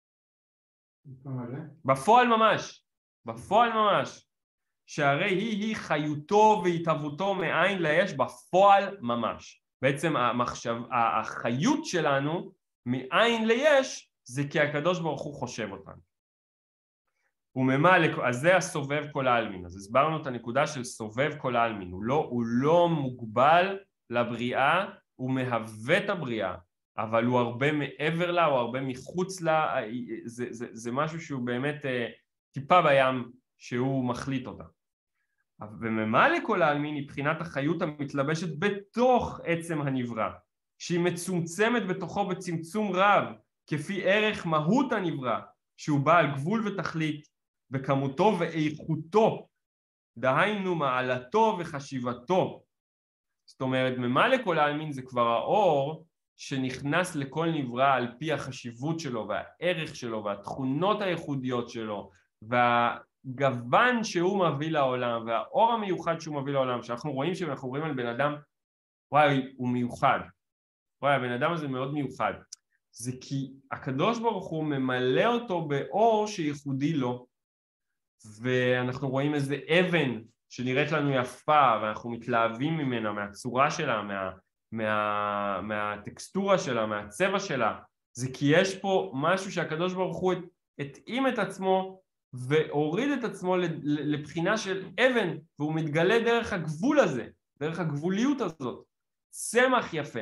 בפועל ממש, בפועל ממש, שהרי היא היא חיותו והתהוותו מאין ליש בפועל ממש. בעצם המחשב, החיות שלנו מאין ליש זה כי הקדוש ברוך הוא חושב אותנו. וממלא, אז זה הסובב כל העלמין. אז הסברנו את הנקודה של סובב כל העלמין. הוא לא, הוא לא מוגבל לבריאה, הוא מהווה את הבריאה, אבל הוא הרבה מעבר לה, הוא הרבה מחוץ לה, זה, זה, זה משהו שהוא באמת טיפה בים שהוא מחליט אותה. וממלא כל העלמין היא בחינת החיות המתלבשת בתוך עצם הנברא, שהיא מצומצמת בתוכו בצמצום רב, כפי ערך מהות הנברא, שהוא בעל גבול ותכלית, בכמותו ואיכותו, דהיינו מעלתו וחשיבתו. זאת אומרת, ממלא כל העלמין זה כבר האור שנכנס לכל נברא על פי החשיבות שלו והערך שלו והתכונות הייחודיות שלו והגוון שהוא מביא לעולם והאור המיוחד שהוא מביא לעולם, שאנחנו רואים שאנחנו רואים על בן אדם, וואי, הוא מיוחד, וואי, הבן אדם הזה מאוד מיוחד. זה כי הקדוש ברוך הוא ממלא אותו באור שייחודי לו, ואנחנו רואים איזה אבן שנראית לנו יפה ואנחנו מתלהבים ממנה, מהצורה שלה, מה, מה, מהטקסטורה שלה, מהצבע שלה. זה כי יש פה משהו שהקדוש ברוך הוא התאים את עצמו והוריד את עצמו לבחינה של אבן, והוא מתגלה דרך הגבול הזה, דרך הגבוליות הזאת. צמח יפה,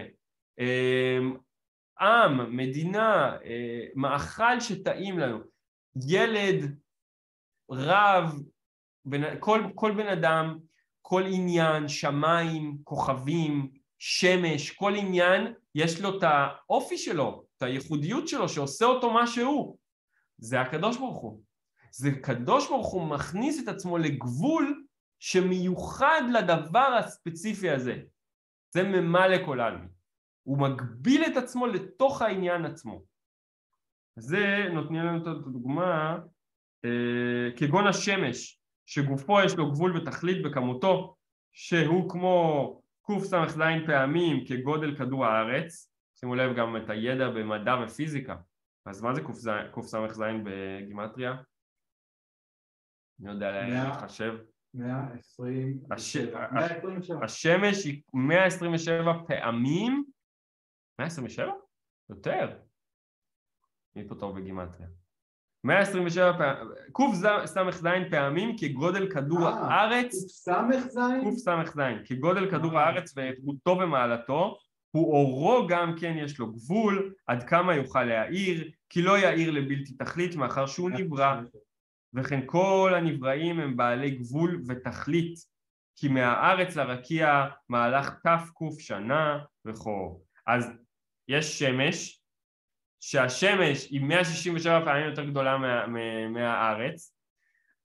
עם, מדינה, מאכל שטעים לנו, ילד, רב, כל, כל בן אדם, כל עניין, שמיים, כוכבים, שמש, כל עניין יש לו את האופי שלו, את הייחודיות שלו שעושה אותו מה שהוא. זה הקדוש ברוך הוא. זה הקדוש ברוך הוא מכניס את עצמו לגבול שמיוחד לדבר הספציפי הזה. זה ממלא כל העלמין. הוא מגביל את עצמו לתוך העניין עצמו. זה נותנים לנו את הדוגמה כגון השמש, שגופו יש לו גבול ותכלית בכמותו, שהוא כמו קוף סמך זין פעמים כגודל כדור הארץ. שימו לב גם את הידע במדע ופיזיקה. אז מה זה קוף סמך זין בגימטריה? אני יודע להתחשב. מאה עשרים ושבע. השמש היא מאה עשרים ושבע פעמים. מאה עשרים ושבע? יותר. מי פה טוב בגימטריה? מאה עשרים ושבע פעמים, קוף סמך זין פעמים כגודל כדור הארץ, קוף סמך זין? קוף סמך זין, כגודל כדור הארץ ואיכותו ומעלתו, הוא אורו גם כן יש לו גבול, עד כמה יוכל להאיר, כי לא יאיר לבלתי תכלית מאחר שהוא נברא, וכן כל הנבראים הם בעלי גבול ותכלית, כי מהארץ לרקיע מהלך תף קוף שנה וכו'. אז יש שמש, שהשמש היא מאה שישים ושבע פעמים יותר גדולה מה, מה, מהארץ,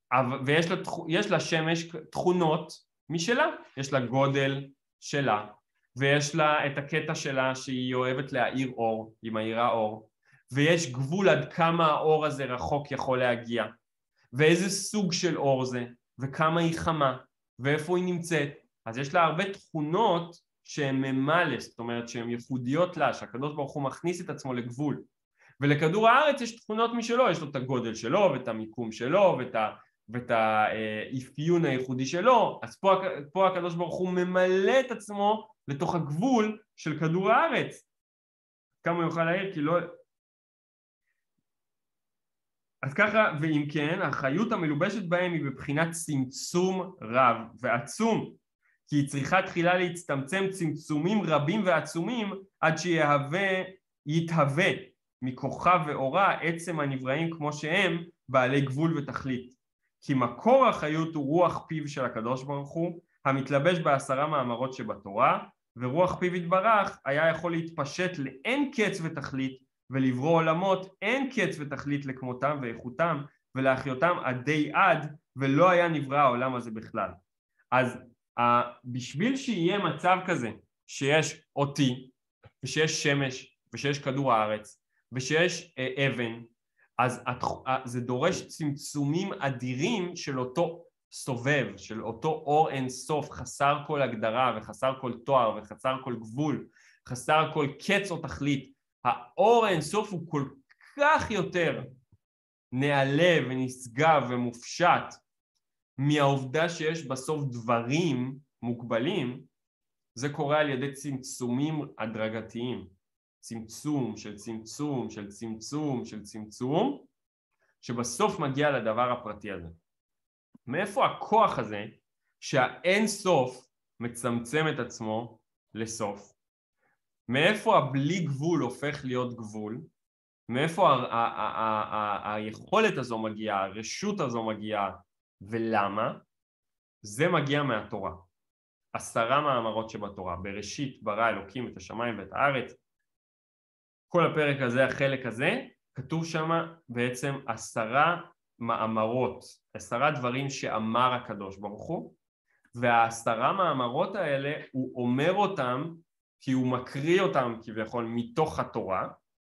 ויש לה, יש לה שמש תכונות משלה, יש לה גודל שלה, ויש לה את הקטע שלה שהיא אוהבת להאיר אור, היא מאירה אור, ויש גבול עד כמה האור הזה רחוק יכול להגיע, ואיזה סוג של אור זה, וכמה היא חמה, ואיפה היא נמצאת. אז יש לה הרבה תכונות שהן ממלא, זאת אומרת שהן ייחודיות לה, שהקדוש ברוך הוא מכניס את עצמו לגבול. ולכדור הארץ יש תכונות משלו, יש לו את הגודל שלו, ואת המיקום שלו, ואת ה... ואת האפיון הייחודי שלו. אז פה, פה הקדוש ברוך הוא ממלא את עצמו לתוך הגבול של כדור הארץ. כמה הוא יוכל להעיר? כי לא... אז ככה, ואם כן, החיות המלובשת בהם היא בבחינת צמצום רב ועצום, כי היא צריכה תחילה להצטמצם צמצומים רבים ועצומים עד שיהווה, יתהווה מכוכב ואורה עצם הנבראים כמו שהם בעלי גבול ותכלית. כי מקור החיות הוא רוח פיו של הקדוש ברוך הוא, המתלבש בעשרה מאמרות שבתורה, ורוח פיו יתברך היה יכול להתפשט לאין קץ ותכלית, ולברוא עולמות אין קץ ותכלית לכמותם ואיכותם, ולהחיותם עדי עד, ולא היה נברא העולם הזה בכלל. אז בשביל שיהיה מצב כזה, שיש אותי, ושיש שמש, ושיש כדור הארץ, ושיש אבן, אז זה דורש צמצומים אדירים של אותו סובב, של אותו אור אין סוף, חסר כל הגדרה וחסר כל תואר וחסר כל גבול, חסר כל קץ או תכלית. האור אין סוף הוא כל כך יותר נעלה ונשגב ומופשט מהעובדה שיש בסוף דברים מוגבלים. זה קורה על ידי צמצומים הדרגתיים. צמצום של צמצום של צמצום של צמצום, שבסוף מגיע לדבר הפרטי הזה. מאיפה הכוח הזה שהאין סוף מצמצם את עצמו לסוף? מאיפה הבלי גבול הופך להיות גבול? מאיפה היכולת הזו מגיעה, הרשות הזו מגיעה, ולמה? זה מגיע מהתורה. עשרה מאמרות שבתורה, בראשית ברא אלוקים את השמיים ואת הארץ. כל הפרק הזה, החלק הזה, כתוב שם בעצם עשרה מאמרות, עשרה דברים שאמר הקדוש ברוך הוא, והעשרה מאמרות האלה הוא אומר אותם כי הוא מקריא אותם כביכול מתוך התורה,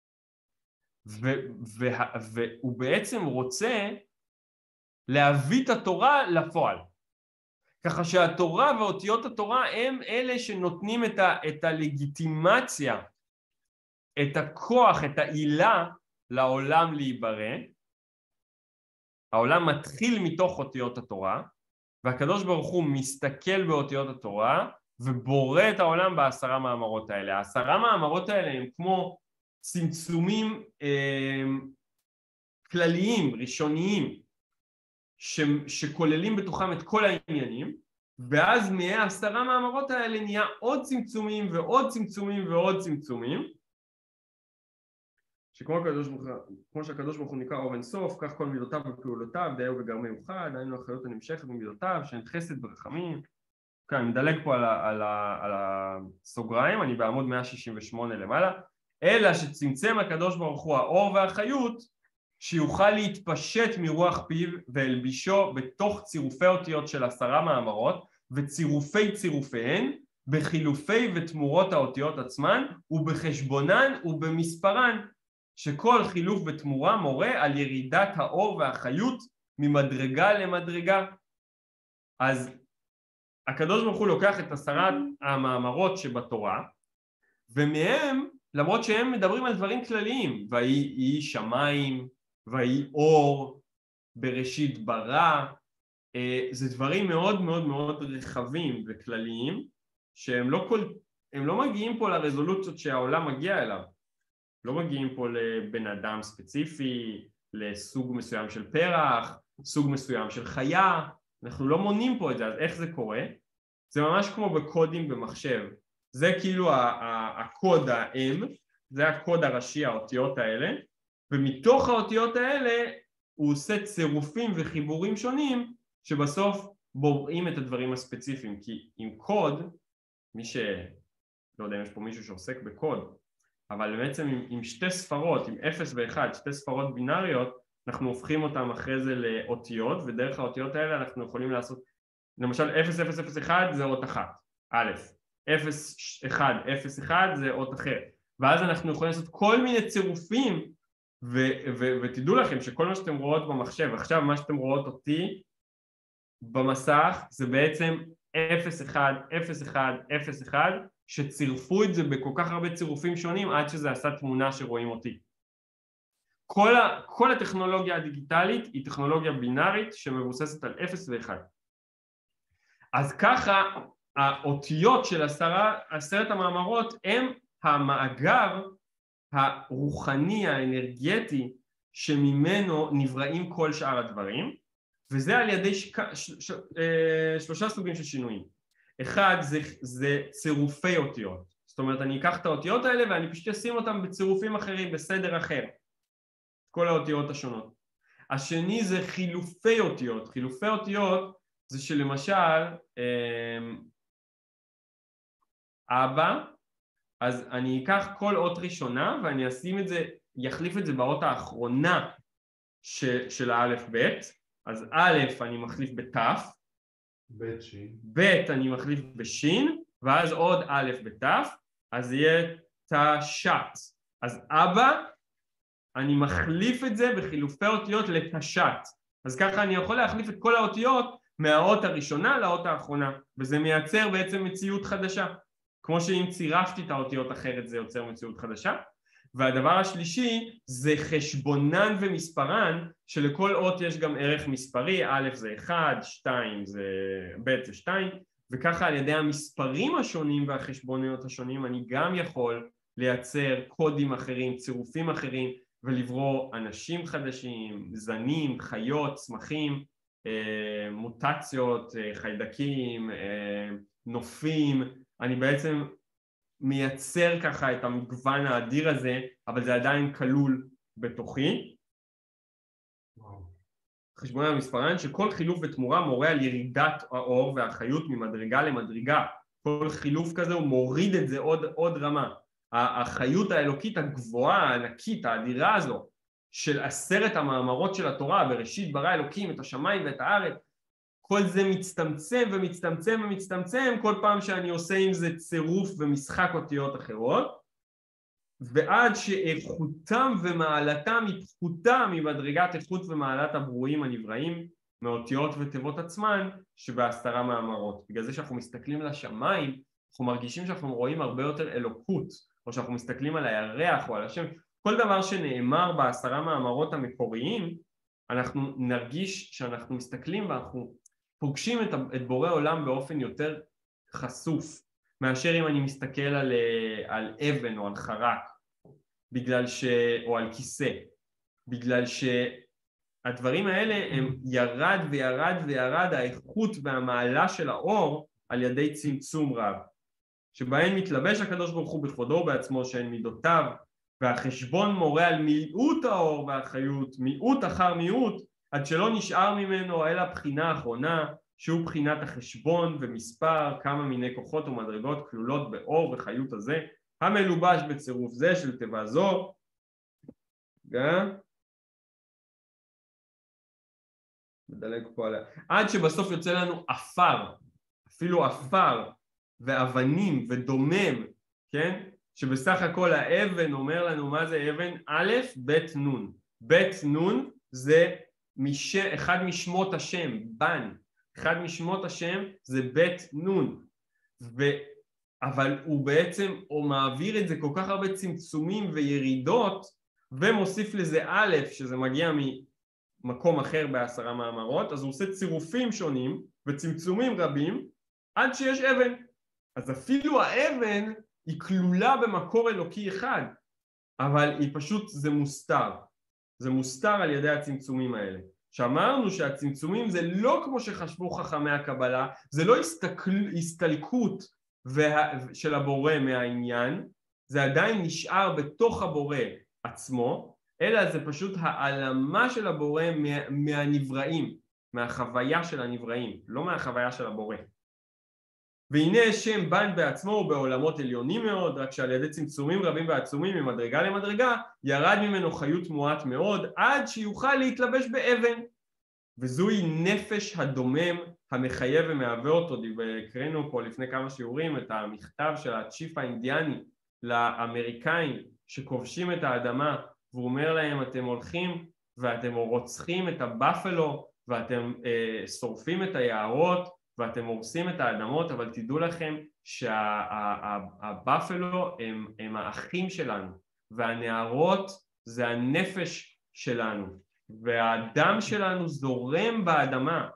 והוא בעצם רוצה להביא את התורה לפועל. ככה שהתורה ואותיות התורה הם אלה שנותנים את, ה, את הלגיטימציה, את הכוח, את העילה לעולם להיברא. העולם מתחיל מתוך אותיות התורה, והקדוש ברוך הוא מסתכל באותיות התורה ובורא את העולם בעשרה מאמרות האלה. העשרה מאמרות האלה הם כמו צמצומים אה, כלליים, ראשוניים, ש, שכוללים בתוכם את כל העניינים, ואז מהעשרה מאמרות האלה נהיה עוד צמצומים ועוד צמצומים ועוד צמצומים, שכמו הקדוש ברוך הוא, כמו שהקדוש ברוך הוא נקרא אור אין סוף, כך כל מידותיו ופעולותיו דאהו וגרמי יוחד, היינו החיות הנמשכת במידותיו, שהן חסד ורחמים. כן, אני מדלג פה על, ה, על, ה, על הסוגריים, אני בעמוד מאה שישים ושמונה למעלה, אלא שצמצם הקדוש ברוך הוא האור והחיות, שיוכל להתפשט מרוח פיו והלבישו בתוך צירופי אותיות של עשרה מאמרות, וצירופי צירופיהן, בחילופי ותמורות האותיות עצמן, ובחשבונן ובמספרן, שכל חילוף ותמורה מורה על ירידת האור והחיות ממדרגה למדרגה. אז הקדוש ברוך הוא לוקח את עשרת המאמרות שבתורה, ומהם, למרות שהם מדברים על דברים כלליים, ויהי שמיים, ויהי אור, בראשית ברא, זה דברים מאוד מאוד מאוד רחבים וכלליים, שהם לא, כל, הם לא מגיעים פה לרזולוציות שהעולם מגיע אליו. לא מגיעים פה לבן אדם ספציפי, לסוג מסוים של פרח, סוג מסוים של חיה, אנחנו לא מונים פה את זה. אז איך זה קורה? זה ממש כמו בקודים במחשב. זה כאילו הקוד האם, זה הקוד הראשי, האותיות האלה, ומתוך האותיות האלה הוא עושה צירופים וחיבורים שונים, שבסוף בוראים את הדברים הספציפיים. כי עם קוד, מי ש... לא יודע אם יש פה מישהו שעוסק בקוד, אבל בעצם עם, עם שתי ספרות, עם אפס ואחד, שתי ספרות בינאריות, אנחנו הופכים אותם אחרי זה לאותיות, ודרך האותיות האלה אנחנו יכולים לעשות, למשל אפס אפס אפס אחת זה אות אחת, א', אפס אחת אפס אחת זה אות אחר, ואז אנחנו יכולים לעשות כל מיני צירופים, ו- ו- ותדעו לכם שכל מה שאתם רואות במחשב, עכשיו מה שאתם רואות אותי במסך זה בעצם אפס אחת אפס אחת אפס אחת, שצירפו את זה בכל כך הרבה צירופים שונים עד שזה עשה תמונה שרואים אותי. כל, ה- כל הטכנולוגיה הדיגיטלית היא טכנולוגיה בינארית שמבוססת על אפס ואחד. אז ככה האותיות של עשרה, עשרת המאמרות הם המאגר הרוחני האנרגטי שממנו נבראים כל שאר הדברים, וזה על ידי שק... ש... ש... אה, שלושה סוגים של שינויים. אחד זה, זה צירופי אותיות, זאת אומרת אני אקח את האותיות האלה ואני פשוט אשים אותם בצירופים אחרים, בסדר אחר, כל האותיות השונות. השני זה חילופי אותיות, חילופי אותיות זה שלמשל אה, אבא, אז אני אקח כל אות ראשונה ואני אשים את זה, יחליף את זה באות האחרונה ש, של האלף בית, אז א' אני מחליף בתף, בית שין, ב' אני מחליף בשין, ואז עוד א' בתף, אז יהיה תשת. אז אבא, אני מחליף את זה בחילופי אותיות לתשת. אז ככה אני יכול להחליף את כל האותיות מהאות הראשונה לאות האחרונה, וזה מייצר בעצם מציאות חדשה. כמו שאם צירפתי את האותיות אחרת זה יוצר מציאות חדשה. והדבר השלישי זה חשבונן ומספרן, שלכל אות יש גם ערך מספרי, א' זה אחד, שתיים זה ב' זה שתיים, וככה על ידי המספרים השונים והחשבוניות השונים אני גם יכול לייצר קודים אחרים, צירופים אחרים, ולברוא אנשים חדשים, זנים, חיות, צמחים, מוטציות, חיידקים, נופים. אני בעצם מייצר ככה את המגוון האדיר הזה, אבל זה עדיין כלול בתוכי. חשבון המספרן שכל חילוף ותמורה מורה על ירידת האור והחיות ממדרגה למדרגה. כל חילוף כזה הוא מוריד את זה עוד, עוד רמה. החיות האלוקית הגבוהה, הענקית, האדירה הזו, של עשרת המאמרות של התורה, בראשית ברא אלוקים את השמיים ואת הארץ, כל זה מצטמצם ומצטמצם ומצטמצם כל פעם שאני עושה עם זה צירוף ומשחק אותיות אחרות, ועד שאיכותם ומעלתם היא פחותה ממדרגת איכות ומעלת הברואים הנבראים מאותיות ותיבות עצמן שבעשרה מאמרות. בגלל זה שאנחנו מסתכלים לשמיים, אנחנו מרגישים שאנחנו רואים הרבה יותר אלוקות, או שאנחנו מסתכלים על הירח או על השם. כל דבר שנאמר בעשרה מאמרות המקוריים, אנחנו נרגיש שאנחנו מסתכלים ואנחנו פוגשים את, את בורא עולם באופן יותר חשוף, מאשר אם אני מסתכל על, על אבן או על חרק, בגלל ש... או על כיסא, בגלל שהדברים האלה הם ירד וירד וירד האיכות והמעלה של האור על ידי צמצום רב, שבהן מתלבש הקדוש ברוך הוא בכבודו בעצמו שהן מידותיו, והחשבון מורה על מיעוט האור והחיות, מיעוט אחר מיעוט, עד שלא נשאר ממנו אלא בחינה אחרונה, שהוא בחינת החשבון ומספר כמה מיני כוחות ומדרגות כלולות באור וחיות הזה, המלובש בצירוף זה של תיבה זו, גם מדלג פה עליה, עד שבסוף יוצא לנו אפר, אפילו אפר ואבנים ודומם, כן? שבסך הכל האבן אומר לנו מה זה אבן, א', ב', נ'. ב', נ' זה מש... אחד משמות השם, בן. אחד משמות השם זה ב', נ'. ו... אבל הוא בעצם, הוא מעביר את זה כל כך הרבה צמצומים וירידות, ומוסיף לזה א', שזה מגיע ממקום אחר בעשרה מאמרות, אז הוא עושה צירופים שונים וצמצומים רבים, עד שיש אבן. אז אפילו האבן היא כלולה במקור אלוקי אחד, אבל היא פשוט, זה מוסתר. זה מוסתר על ידי הצמצומים האלה. שאמרנו שהצמצומים זה לא כמו שחשבו חכמי הקבלה, זה לא הסתכל, הסתלקות וה, של הבורא מהעניין, זה עדיין נשאר בתוך הבורא עצמו, אלא זה פשוט העלמה של הבורא מה, מהנבראים, מהחוויה של הנבראים, לא מהחוויה של הבורא. והנה שם בן בעצמו ובעולמות עליונים מאוד, רק שעל ידי צמצומים רבים ועצומים ממדרגה למדרגה, ירד ממנו חיות מועט מאוד, עד שיוכל להתלבש באבן. וזוהי נפש הדומם המחייב ומהווה אותו. הקראנו פה לפני כמה שיעורים את המכתב של הצ'יף האינדיאני לאמריקאים שכובשים את האדמה, והוא אומר להם, אתם הולכים ואתם רוצחים את הבאפלו ואתם אה, שורפים את היערות ואתם הורסים את האדמות, אבל תדעו לכם שהבאפלו הם, הם האחים שלנו, והנערות זה הנפש שלנו, והדם שלנו זורם באדמה,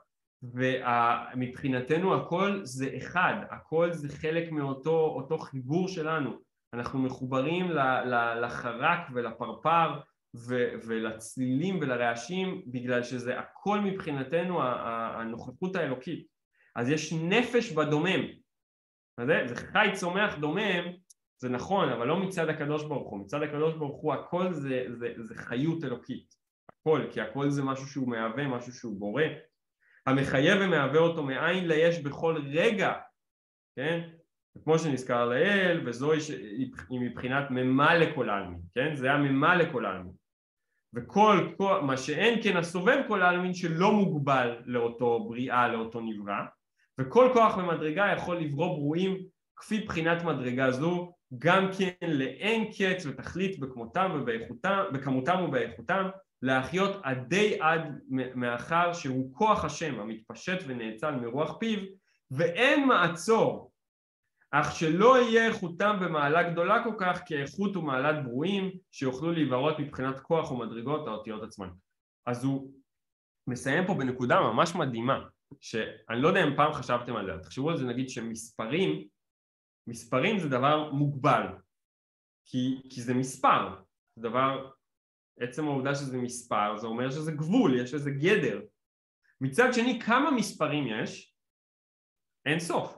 ומבחינתנו הכל זה אחד, הכל זה חלק מאותו אותו חיבור שלנו. אנחנו מחוברים לחרק ולפרפר ולצלילים ולרעשים, בגלל שזה הכל מבחינתנו הנוכחות האלוקית. אז יש נפש בדומם, זה, זה חי צומח דומם, זה נכון, אבל לא מצד הקדוש ברוך הוא. מצד הקדוש ברוך הוא הכל זה, זה, זה חיות אלוקית, הכל, כי הכל זה משהו שהוא מהווה, משהו שהוא בורא, המחייב ומהווה אותו מאין ליש בכל רגע, כן? כמו שנזכר לאל, וזוהי היא מבחינת ממה לכל העלמין, כן? זה היה ממה לכל העלמין. וכל מה שאין כן הסובב כל העלמין שלא מוגבל לאותו בריאה, לאותו נברא, וכל כוח במדרגה יכול לברוא ברואים כפי בחינת מדרגה זו, גם כן לאין קץ ותכלית בכמותם ובאיכותם, בכמותם ובאיכותם, להחיות עדי עד מאחר שהוא כוח השם המתפשט ונאצל מרוח פיו, ואין מעצור, אך שלא יהיה איכותם במעלה גדולה כל כך כאיכות ומעלת ברואים שיוכלו להיברות מבחינת כוח ומדרגות האותיות עצמן. אז הוא מסיים פה בנקודה ממש מדהימה, שאני לא יודע אם פעם חשבתם על זה, תחשבו על זה, נגיד שמספרים, מספרים זה דבר מוגבל, כי, כי זה מספר, זה דבר, עצם העובדה שזה מספר, זה אומר שזה גבול, יש לזה גדר. מצד שני, כמה מספרים יש? אין סוף.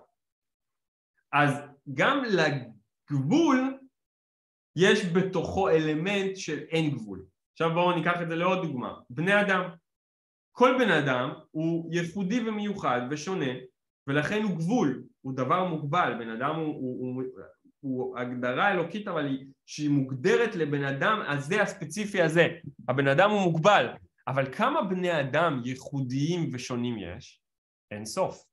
אז גם לגבול יש בתוכו אלמנט של אין גבול. עכשיו בואו ניקח את זה לעוד דוגמה. בני אדם. כל בן אדם הוא ייחודי ומיוחד ושונה, ולכן הוא גבול, הוא דבר מוגבל. בן אדם הוא, הוא, הוא, הוא הגדרה אלוקית, אבל היא, שהיא מוגדרת לבן אדם הזה הספציפי הזה. הבן אדם הוא מוגבל. אבל כמה בני אדם ייחודיים ושונים יש? אין סוף.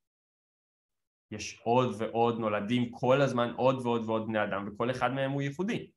יש עוד ועוד נולדים כל הזמן עוד ועוד ועוד בני אדם, וכל אחד מהם הוא ייחודי.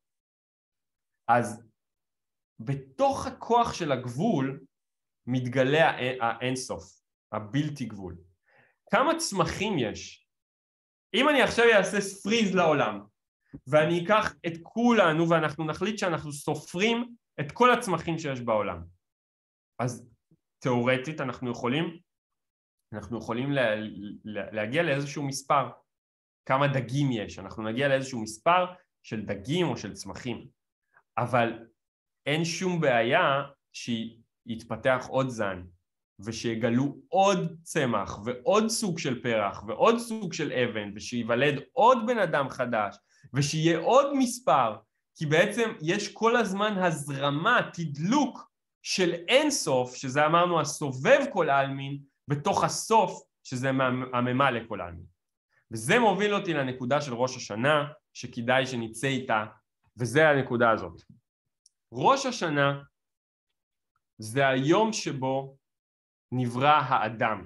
אז בתוך הכוח של הגבול מתגלה האינסוף, הבלתי גבול. כמה צמחים יש? אם אני עכשיו אעשה פריז לעולם, ואני אקח את כולנו ואנחנו נחליט שאנחנו סופרים את כל הצמחים שיש בעולם, אז תיאורטית אנחנו יכולים אנחנו יכולים לה, לה, להגיע לאיזשהו מספר, כמה דגים יש, אנחנו נגיע לאיזשהו מספר של דגים או של צמחים, אבל אין שום בעיה שיתפתח עוד זן, ושיגלו עוד צמח ועוד סוג של פרח ועוד סוג של אבן, ושיוולד עוד בן אדם חדש, ושיהיה עוד מספר, כי בעצם יש כל הזמן הזרמה, תדלוק של אין סוף, שזה אמרנו הסובב כל העלמין, בתוך הסוף שזה הממה לכל העלמין. וזה מוביל אותי לנקודה של ראש השנה, שכדאי שנצא איתה, וזה הנקודה הזאת. ראש השנה זה היום שבו נברא האדם.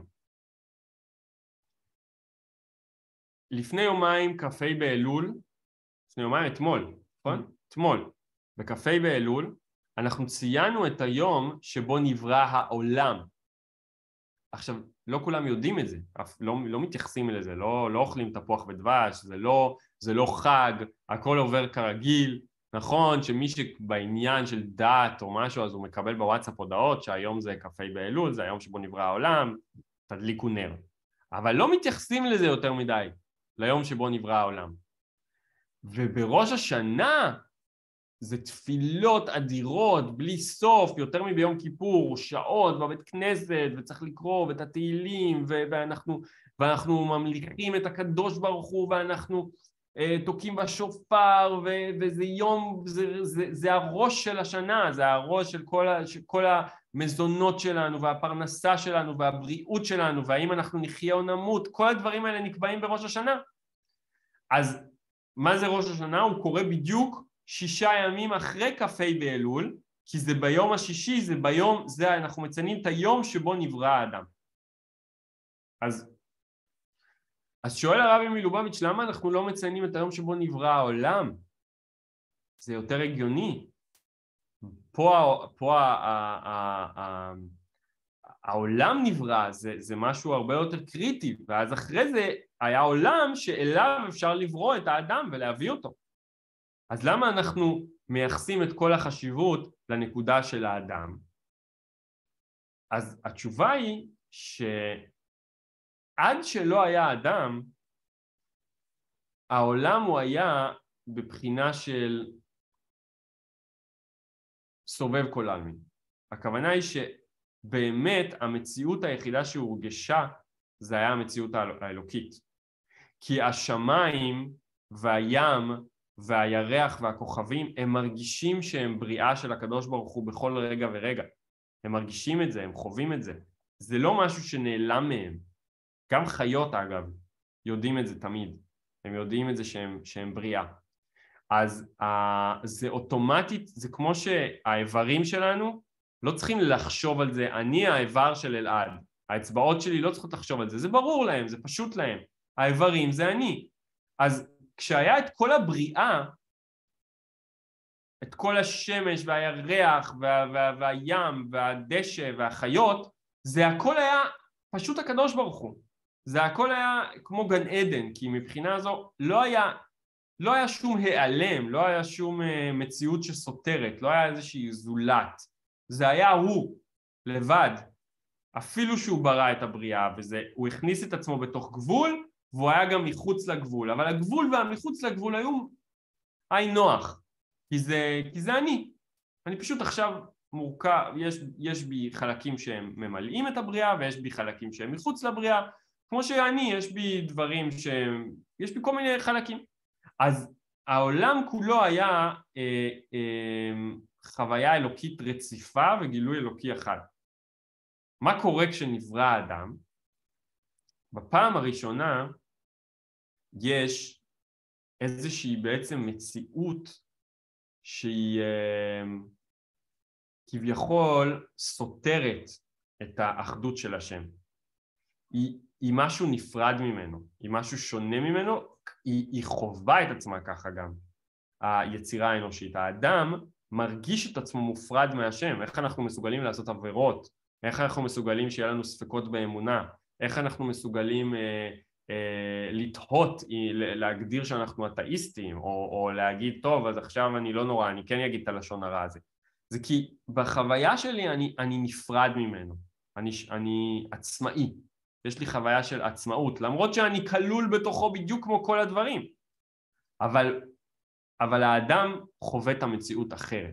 לפני יומיים כ"ה באלול, לפני יומיים אתמול, נכון? אתמול, בכ"ה באלול, אנחנו ציינו את היום שבו נברא העולם. עכשיו, לא כולם יודעים את זה, לא, לא מתייחסים לזה, לא, לא אוכלים תפוח ודבש, זה לא, זה לא חג, הכל עובר כרגיל. נכון שמי שבעניין של דת או משהו, אז הוא מקבל בוואטסאפ הודעות שהיום זה כ"ה באלול, זה היום שבו נברא העולם, תדליקו נר. אבל לא מתייחסים לזה יותר מדי, ליום שבו נברא העולם. ובראש השנה זה תפילות אדירות, בלי סוף, יותר מביום כיפור, שעות בבית כנסת, וצריך לקרוא את התהילים, ואנחנו, ואנחנו ממליכים את הקדוש ברוך הוא, ואנחנו תוקים בשופר, וזה יום, זה, זה, זה הראש של השנה, זה הראש של כל, ה, של כל המזונות שלנו, והפרנסה שלנו, והבריאות שלנו, והאם אנחנו נחיה או נמות, כל הדברים האלה נקבעים בראש השנה. אז מה זה ראש השנה? הוא קורה בדיוק שישה ימים אחרי כ"ה באלול, כי זה ביום השישי, זה ביום, זה אנחנו מציינים את היום שבו נברא האדם. אז אז שואל הרבי מלובביץ', למה אנחנו לא מציינים את היום שבו נברא העולם? זה יותר הגיוני. פה, פה ה, ה, ה, ה, העולם נברא, זה, זה משהו הרבה יותר קריטי, ואז אחרי זה היה עולם שאליו אפשר לברוא את האדם ולהביא אותו. אז למה אנחנו מייחסים את כל החשיבות לנקודה של האדם? אז התשובה היא ש... עד שלא היה אדם, העולם הוא היה בבחינה של סובב כל העלמין. הכוונה היא שבאמת המציאות היחידה שהורגשה זה היה המציאות האלוקית. כי השמיים והים והירח והכוכבים הם מרגישים שהם בריאה של הקדוש ברוך הוא בכל רגע ורגע. הם מרגישים את זה, הם חווים את זה. זה לא משהו שנעלם מהם. גם חיות אגב יודעים את זה תמיד, הם יודעים את זה שהם, שהם בריאה. אז uh, זה אוטומטית, זה כמו שהאיברים שלנו לא צריכים לחשוב על זה, אני האיבר של אלעד, האצבעות שלי לא צריכות לחשוב על זה, זה ברור להם, זה פשוט להם, האיברים זה אני. אז כשהיה את כל הבריאה, את כל השמש והירח וה, וה, והים והדשא והחיות, זה הכל היה פשוט הקדוש ברוך הוא. זה הכל היה כמו גן עדן, כי מבחינה זו לא היה, לא היה שום העלם, לא היה שום מציאות שסותרת, לא היה איזושהי זולת. זה היה הוא, לבד, אפילו שהוא ברא את הבריאה, וזה, הוא הכניס את עצמו בתוך גבול, והוא היה גם מחוץ לגבול, אבל הגבול והמחוץ לגבול היו היי נוח, כי זה, כי זה אני. אני פשוט עכשיו מורכב, יש, יש בי חלקים שהם ממלאים את הבריאה, ויש בי חלקים שהם מחוץ לבריאה, כמו שאני, יש בי דברים שהם, יש בי כל מיני חלקים. אז העולם כולו היה אה, אה, חוויה אלוקית רציפה וגילוי אלוקי אחד. מה קורה כשנברא האדם? בפעם הראשונה יש איזושהי בעצם מציאות שהיא אה, כביכול סותרת את האחדות של השם. היא, היא משהו נפרד ממנו, היא משהו שונה ממנו, היא, היא חובה את עצמה ככה גם, היצירה האנושית. האדם מרגיש את עצמו מופרד מהשם, איך אנחנו מסוגלים לעשות עבירות, איך אנחנו מסוגלים שיהיה לנו ספקות באמונה, איך אנחנו מסוגלים אה, אה, לתהות, להגדיר שאנחנו אתאיסטים, או, או להגיד, טוב, אז עכשיו אני לא נורא, אני כן אגיד את הלשון הרע הזה. זה כי בחוויה שלי אני, אני נפרד ממנו, אני, אני עצמאי. יש לי חוויה של עצמאות, למרות שאני כלול בתוכו בדיוק כמו כל הדברים. אבל, אבל האדם חווה את המציאות אחרת.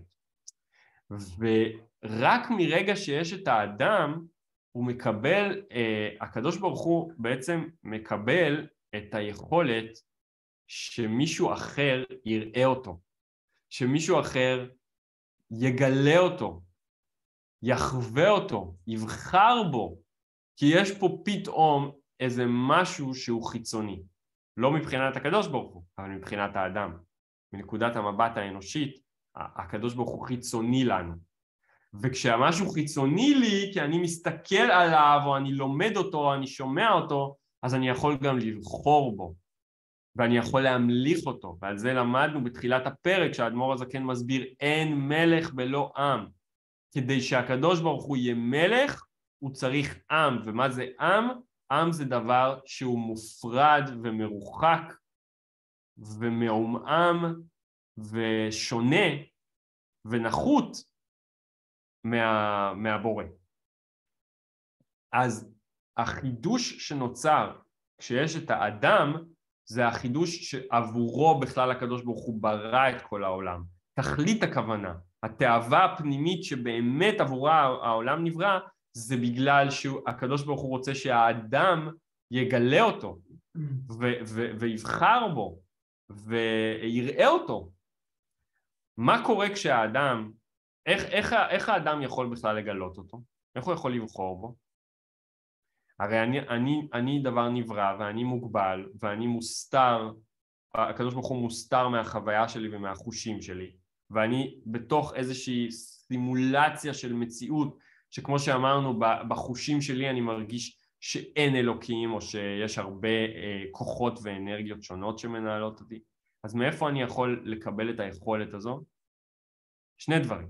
ורק מרגע שיש את האדם, הוא מקבל, אה, הקדוש ברוך הוא בעצם מקבל את היכולת שמישהו אחר יראה אותו, שמישהו אחר יגלה אותו, יחווה אותו, יבחר בו, כי יש פה פתאום איזה משהו שהוא חיצוני, לא מבחינת הקדוש ברוך הוא, אבל מבחינת האדם. מנקודת המבט האנושית, הקדוש ברוך הוא חיצוני לנו. וכשהמשהו חיצוני לי, כי אני מסתכל עליו, או אני לומד אותו, או אני שומע אותו, אז אני יכול גם לבחור בו, ואני יכול להמליך אותו, ועל זה למדנו בתחילת הפרק, שהאדמו"ר הזקן מסביר, אין מלך בלא עם. כדי שהקדוש ברוך הוא יהיה מלך, הוא צריך עם. ומה זה עם? עם זה דבר שהוא מופרד ומרוחק ומעומעם ושונה ונחות מה, מהבורא. אז החידוש שנוצר כשיש את האדם, זה החידוש שעבורו בכלל הקדוש ברוך הוא ברא את כל העולם. תכלית הכוונה, התאווה הפנימית שבאמת עבורה העולם נברא, זה בגלל שהקדוש ברוך הוא רוצה שהאדם יגלה אותו ו- ו- ויבחר בו ויראה אותו. מה קורה כשהאדם, איך, איך, איך האדם יכול בכלל לגלות אותו? איך הוא יכול לבחור בו? הרי אני, אני, אני דבר נברא ואני מוגבל ואני מוסתר, הקדוש ברוך הוא מוסתר מהחוויה שלי ומהחושים שלי, ואני בתוך איזושהי סימולציה של מציאות שכמו שאמרנו בחושים שלי אני מרגיש שאין אלוקים או שיש הרבה אה, כוחות ואנרגיות שונות שמנהלות אותי. אז מאיפה אני יכול לקבל את היכולת הזו? שני דברים.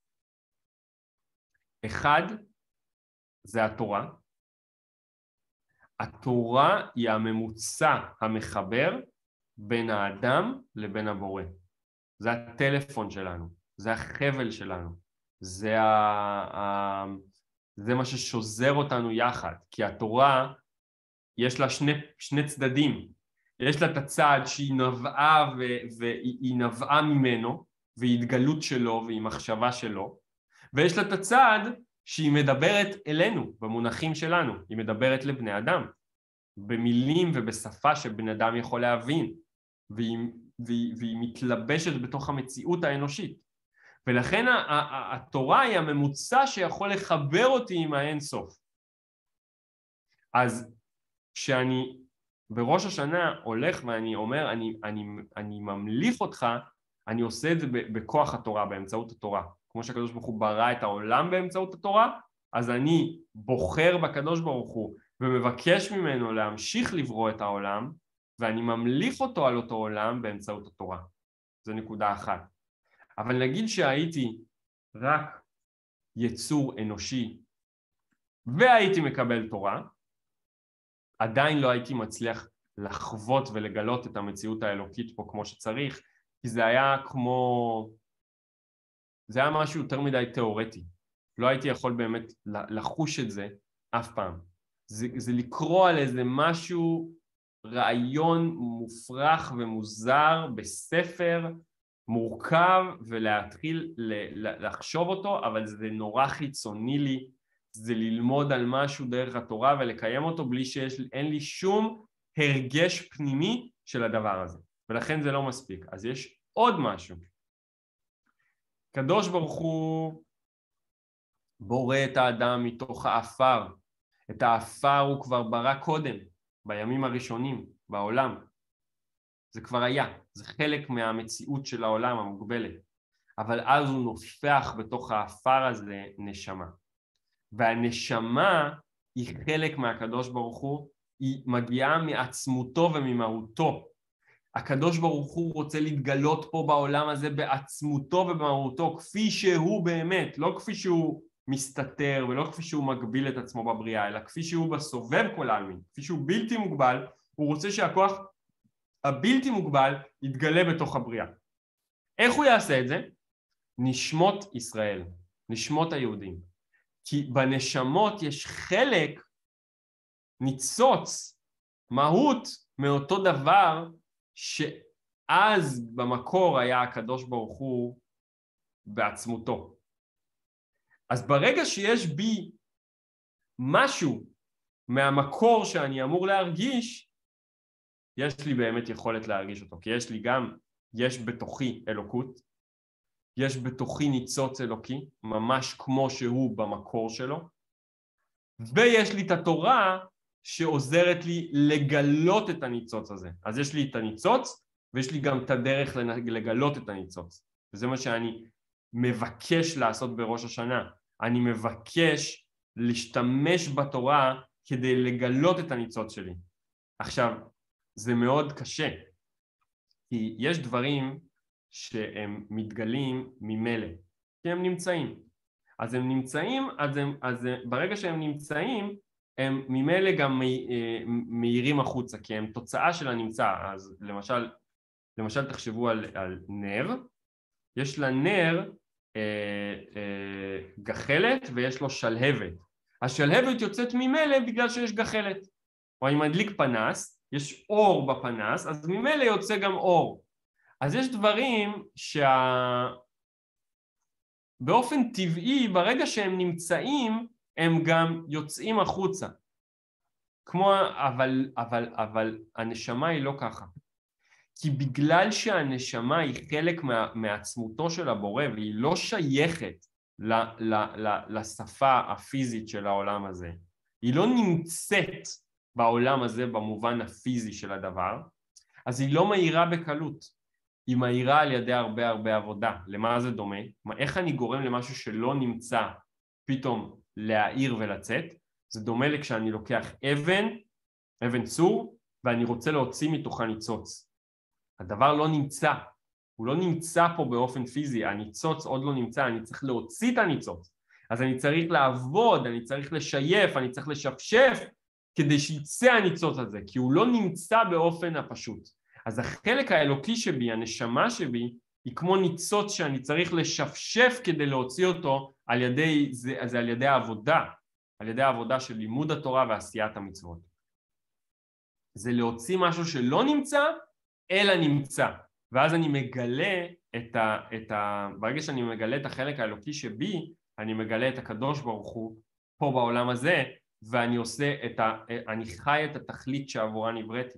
אחד זה התורה. התורה היא הממוצע המחבר בין האדם לבין הבורא. זה הטלפון שלנו, זה החבל שלנו, זה, ה... ה... זה מה ששוזר אותנו יחד, כי התורה יש לה שני, שני צדדים. יש לה את הצד שהיא נבעה ו... והיא נבעה ממנו, והיא התגלות שלו והיא מחשבה שלו, ויש לה את הצד שהיא מדברת אלינו במונחים שלנו, היא מדברת לבני אדם, במילים ובשפה שבן אדם יכול להבין, והיא, והיא, והיא מתלבשת בתוך המציאות האנושית. ולכן התורה היא הממוצע שיכול לחבר אותי עם האין סוף. אז כשאני בראש השנה הולך ואני אומר, אני, אני, אני ממליך אותך, אני עושה את זה בכוח התורה, באמצעות התורה. כמו שהקדוש ברוך הוא ברא את העולם באמצעות התורה, אז אני בוחר בקדוש ברוך הוא ומבקש ממנו להמשיך לברוא את העולם, ואני ממליך אותו על אותו עולם באמצעות התורה. זו נקודה אחת. אבל נגיד שהייתי רק יצור אנושי והייתי מקבל תורה, עדיין לא הייתי מצליח לחוות ולגלות את המציאות האלוקית פה כמו שצריך, כי זה היה כמו, זה היה משהו יותר מדי תיאורטי. לא הייתי יכול באמת לחוש את זה אף פעם. זה, זה לקרוא על איזה משהו, רעיון מופרך ומוזר בספר מורכב ולהתחיל לחשוב אותו, אבל זה נורא חיצוני לי, זה ללמוד על משהו דרך התורה ולקיים אותו בלי שיש, אין לי שום הרגש פנימי של הדבר הזה, ולכן זה לא מספיק. אז יש עוד משהו. קדוש ברוך הוא בורא את האדם מתוך האפר, את האפר הוא כבר ברא קודם, בימים הראשונים, בעולם. זה כבר היה, זה חלק מהמציאות של העולם המוגבלת. אבל אז הוא נופח בתוך האפר הזה נשמה. והנשמה היא חלק מהקדוש ברוך הוא, היא מגיעה מעצמותו וממהותו. הקדוש ברוך הוא רוצה להתגלות פה בעולם הזה בעצמותו ובמהותו, כפי שהוא באמת, לא כפי שהוא מסתתר ולא כפי שהוא מגביל את עצמו בבריאה, אלא כפי שהוא בסובב כל העלמין, כפי שהוא בלתי מוגבל, הוא רוצה שהכוח הבלתי מוגבל יתגלה בתוך הבריאה. איך הוא יעשה את זה? נשמות ישראל, נשמות היהודים. כי בנשמות יש חלק, ניצוץ, מהות מאותו דבר שאז במקור היה הקדוש ברוך הוא בעצמותו. אז ברגע שיש בי משהו מהמקור שאני אמור להרגיש, יש לי באמת יכולת להרגיש אותו, כי יש לי גם, יש בתוכי אלוקות, יש בתוכי ניצוץ אלוקי, ממש כמו שהוא במקור שלו, ויש לי את התורה שעוזרת לי לגלות את הניצוץ הזה. אז יש לי את הניצוץ, ויש לי גם את הדרך לגלות את הניצוץ. וזה מה שאני מבקש לעשות בראש השנה. אני מבקש להשתמש בתורה כדי לגלות את הניצוץ שלי. עכשיו, זה מאוד קשה, כי יש דברים שהם מתגלים ממילא, כי הם נמצאים. אז הם נמצאים, אז, הם, אז ברגע שהם נמצאים, הם ממילא גם מאירים החוצה, כי הם תוצאה של הנמצא. אז למשל, למשל תחשבו על, על נר, יש לנר אה, אה, גחלת ויש לו שלהבת. השלהבת יוצאת ממילא בגלל שיש גחלת. או אם מדליק פנס, יש אור בפנס, אז ממילא יוצא גם אור. אז יש דברים שה... באופן טבעי, ברגע שהם נמצאים, הם גם יוצאים החוצה. כמו, אבל, אבל, אבל הנשמה היא לא ככה. כי בגלל שהנשמה היא חלק מה, מעצמותו של הבורא, והיא לא שייכת ל, ל, ל, לשפה הפיזית של העולם הזה, היא לא נמצאת בעולם הזה במובן הפיזי של הדבר, אז היא לא מהירה בקלות, היא מהירה על ידי הרבה הרבה עבודה. למה זה דומה? איך אני גורם למשהו שלא נמצא פתאום להעיר ולצאת? זה דומה לכשאני לוקח אבן, אבן צור, ואני רוצה להוציא מתוכה ניצוץ. הדבר לא נמצא, הוא לא נמצא פה באופן פיזי, הניצוץ עוד לא נמצא, אני צריך להוציא את הניצוץ. אז אני צריך לעבוד, אני צריך לשייף, אני צריך לשפשף, כדי שיצא הניצוץ הזה, כי הוא לא נמצא באופן הפשוט. אז החלק האלוקי שבי, הנשמה שבי, היא כמו ניצוץ שאני צריך לשפשף כדי להוציא אותו על ידי, זה, זה על ידי העבודה, על ידי העבודה של לימוד התורה ועשיית המצוות. זה להוציא משהו שלא נמצא, אלא נמצא. ואז אני מגלה את ה, את ה, ברגע שאני מגלה את החלק האלוקי שבי, אני מגלה את הקדוש ברוך הוא פה בעולם הזה, ואני עושה את ה, אני חי את התכלית שעבורה נבראתי.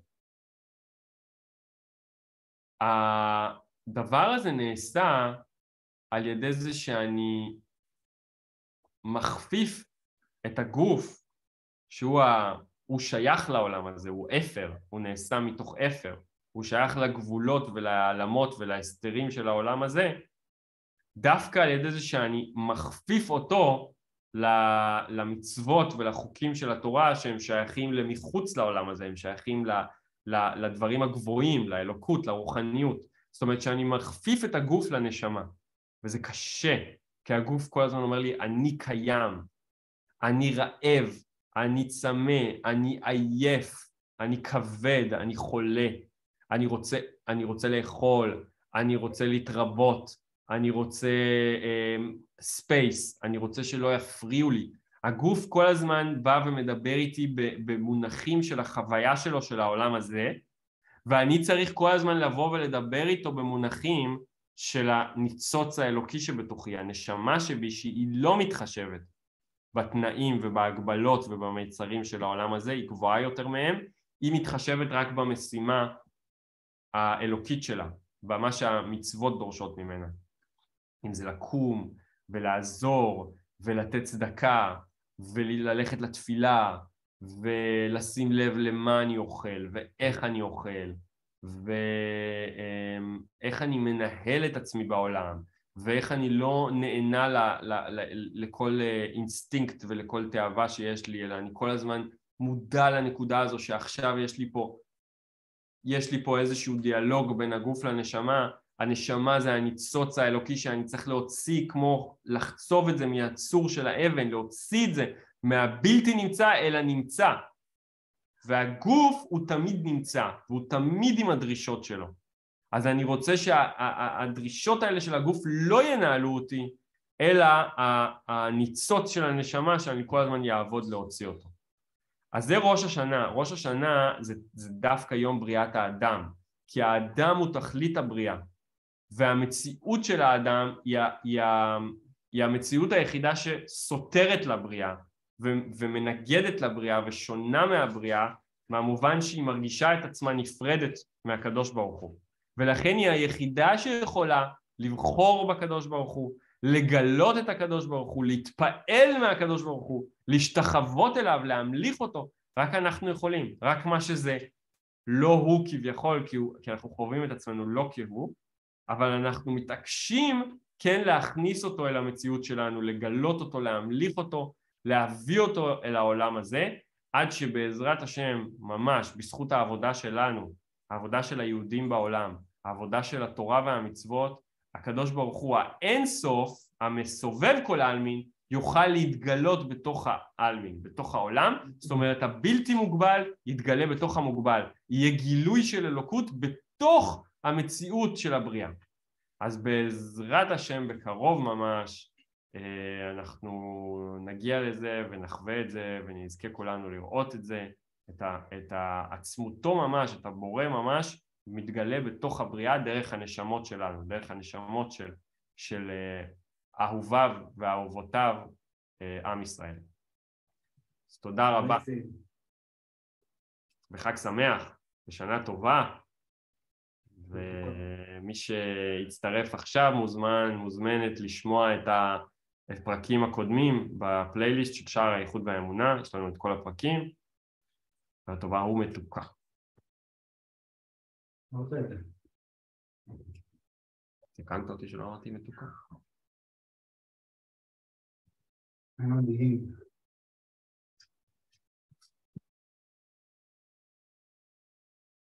הדבר הזה נעשה על ידי זה שאני מכפיף את הגוף, שהוא ה, הוא שייך לעולם הזה, הוא אפר, הוא נעשה מתוך אפר, הוא שייך לגבולות ולעלמות ולהסתרים של העולם הזה, דווקא על ידי זה שאני מכפיף אותו למצוות ולחוקים של התורה שהם שייכים למחוץ לעולם הזה, הם שייכים לדברים הגבוהים, לאלוקות, לרוחניות. זאת אומרת שאני מכפיף את הגוף לנשמה, וזה קשה, כי הגוף כל הזמן אומר לי, אני קיים, אני רעב, אני צמא, אני עייף, אני כבד, אני חולה, אני רוצה, אני רוצה לאכול, אני רוצה להתרבות, אני רוצה ספייס, uh, אני רוצה שלא יפריעו לי. הגוף כל הזמן בא ומדבר איתי במונחים של החוויה שלו של העולם הזה, ואני צריך כל הזמן לבוא ולדבר איתו במונחים של הניצוץ האלוקי שבתוכי, הנשמה שבי שהיא לא מתחשבת בתנאים ובהגבלות ובמיצרים של העולם הזה, היא גבוהה יותר מהם, היא מתחשבת רק במשימה האלוקית שלה, במה שהמצוות דורשות ממנה. אם זה לקום ולעזור ולתת צדקה וללכת לתפילה ולשים לב למה אני אוכל ואיך אני אוכל ואיך אני מנהל את עצמי בעולם ואיך אני לא נענה ל, ל, ל, לכל אינסטינקט ולכל תאווה שיש לי, אלא אני כל הזמן מודע לנקודה הזו שעכשיו יש לי פה, יש לי פה איזשהו דיאלוג בין הגוף לנשמה. הנשמה זה הניצוץ האלוקי שאני צריך להוציא, כמו לחצוב את זה מהצור של האבן, להוציא את זה מהבלתי נמצא אל הנמצא. והגוף הוא תמיד נמצא, והוא תמיד עם הדרישות שלו. אז אני רוצה שהדרישות האלה של הגוף לא ינהלו אותי, אלא הניצוץ של הנשמה שאני כל הזמן יעבוד להוציא אותו. אז זה ראש השנה. ראש השנה זה, זה דווקא יום בריאת האדם, כי האדם הוא תכלית הבריאה. והמציאות של האדם היא, היא, היא המציאות היחידה שסותרת לבריאה ומנגדת לבריאה ושונה מהבריאה, מהמובן שהיא מרגישה את עצמה נפרדת מהקדוש ברוך הוא, ולכן היא היחידה שיכולה לבחור בקדוש ברוך הוא, לגלות את הקדוש ברוך הוא, להתפעל מהקדוש ברוך הוא, להשתחוות אליו, להמליך אותו. רק אנחנו יכולים, רק מה שזה לא הוא כביכול, כי, הוא, כי אנחנו חווים את עצמנו לא כהוא, אבל אנחנו מתעקשים כן להכניס אותו אל המציאות שלנו, לגלות אותו, להמליך אותו, להביא אותו אל העולם הזה, עד שבעזרת השם, ממש בזכות העבודה שלנו, העבודה של היהודים בעולם, העבודה של התורה והמצוות, הקדוש ברוך הוא האין סוף, המסובב כל העלמין, יוכל להתגלות בתוך העלמין, בתוך העולם. זאת אומרת, הבלתי מוגבל יתגלה בתוך המוגבל, יהיה גילוי של אלוקות בתוך המציאות של הבריאה. אז בעזרת השם בקרוב ממש אנחנו נגיע לזה ונחווה את זה ונזכה כולנו לראות את זה, את, ה, את העצמותו ממש, את הבורא ממש מתגלה בתוך הבריאה דרך הנשמות שלנו, דרך הנשמות של, של אהוביו ואהובותיו עם ישראל. אז תודה רבה. וחג שמח ושנה טובה. ומי שיצטרף עכשיו מוזמן, מוזמנת לשמוע את הפרקים הקודמים בפלייליסט של שער האיחוד והאמונה, יש לנו את כל הפרקים, והטובה הוא מתוקה. תקנת אותי שלא אמרתי מתוקה. מדהים.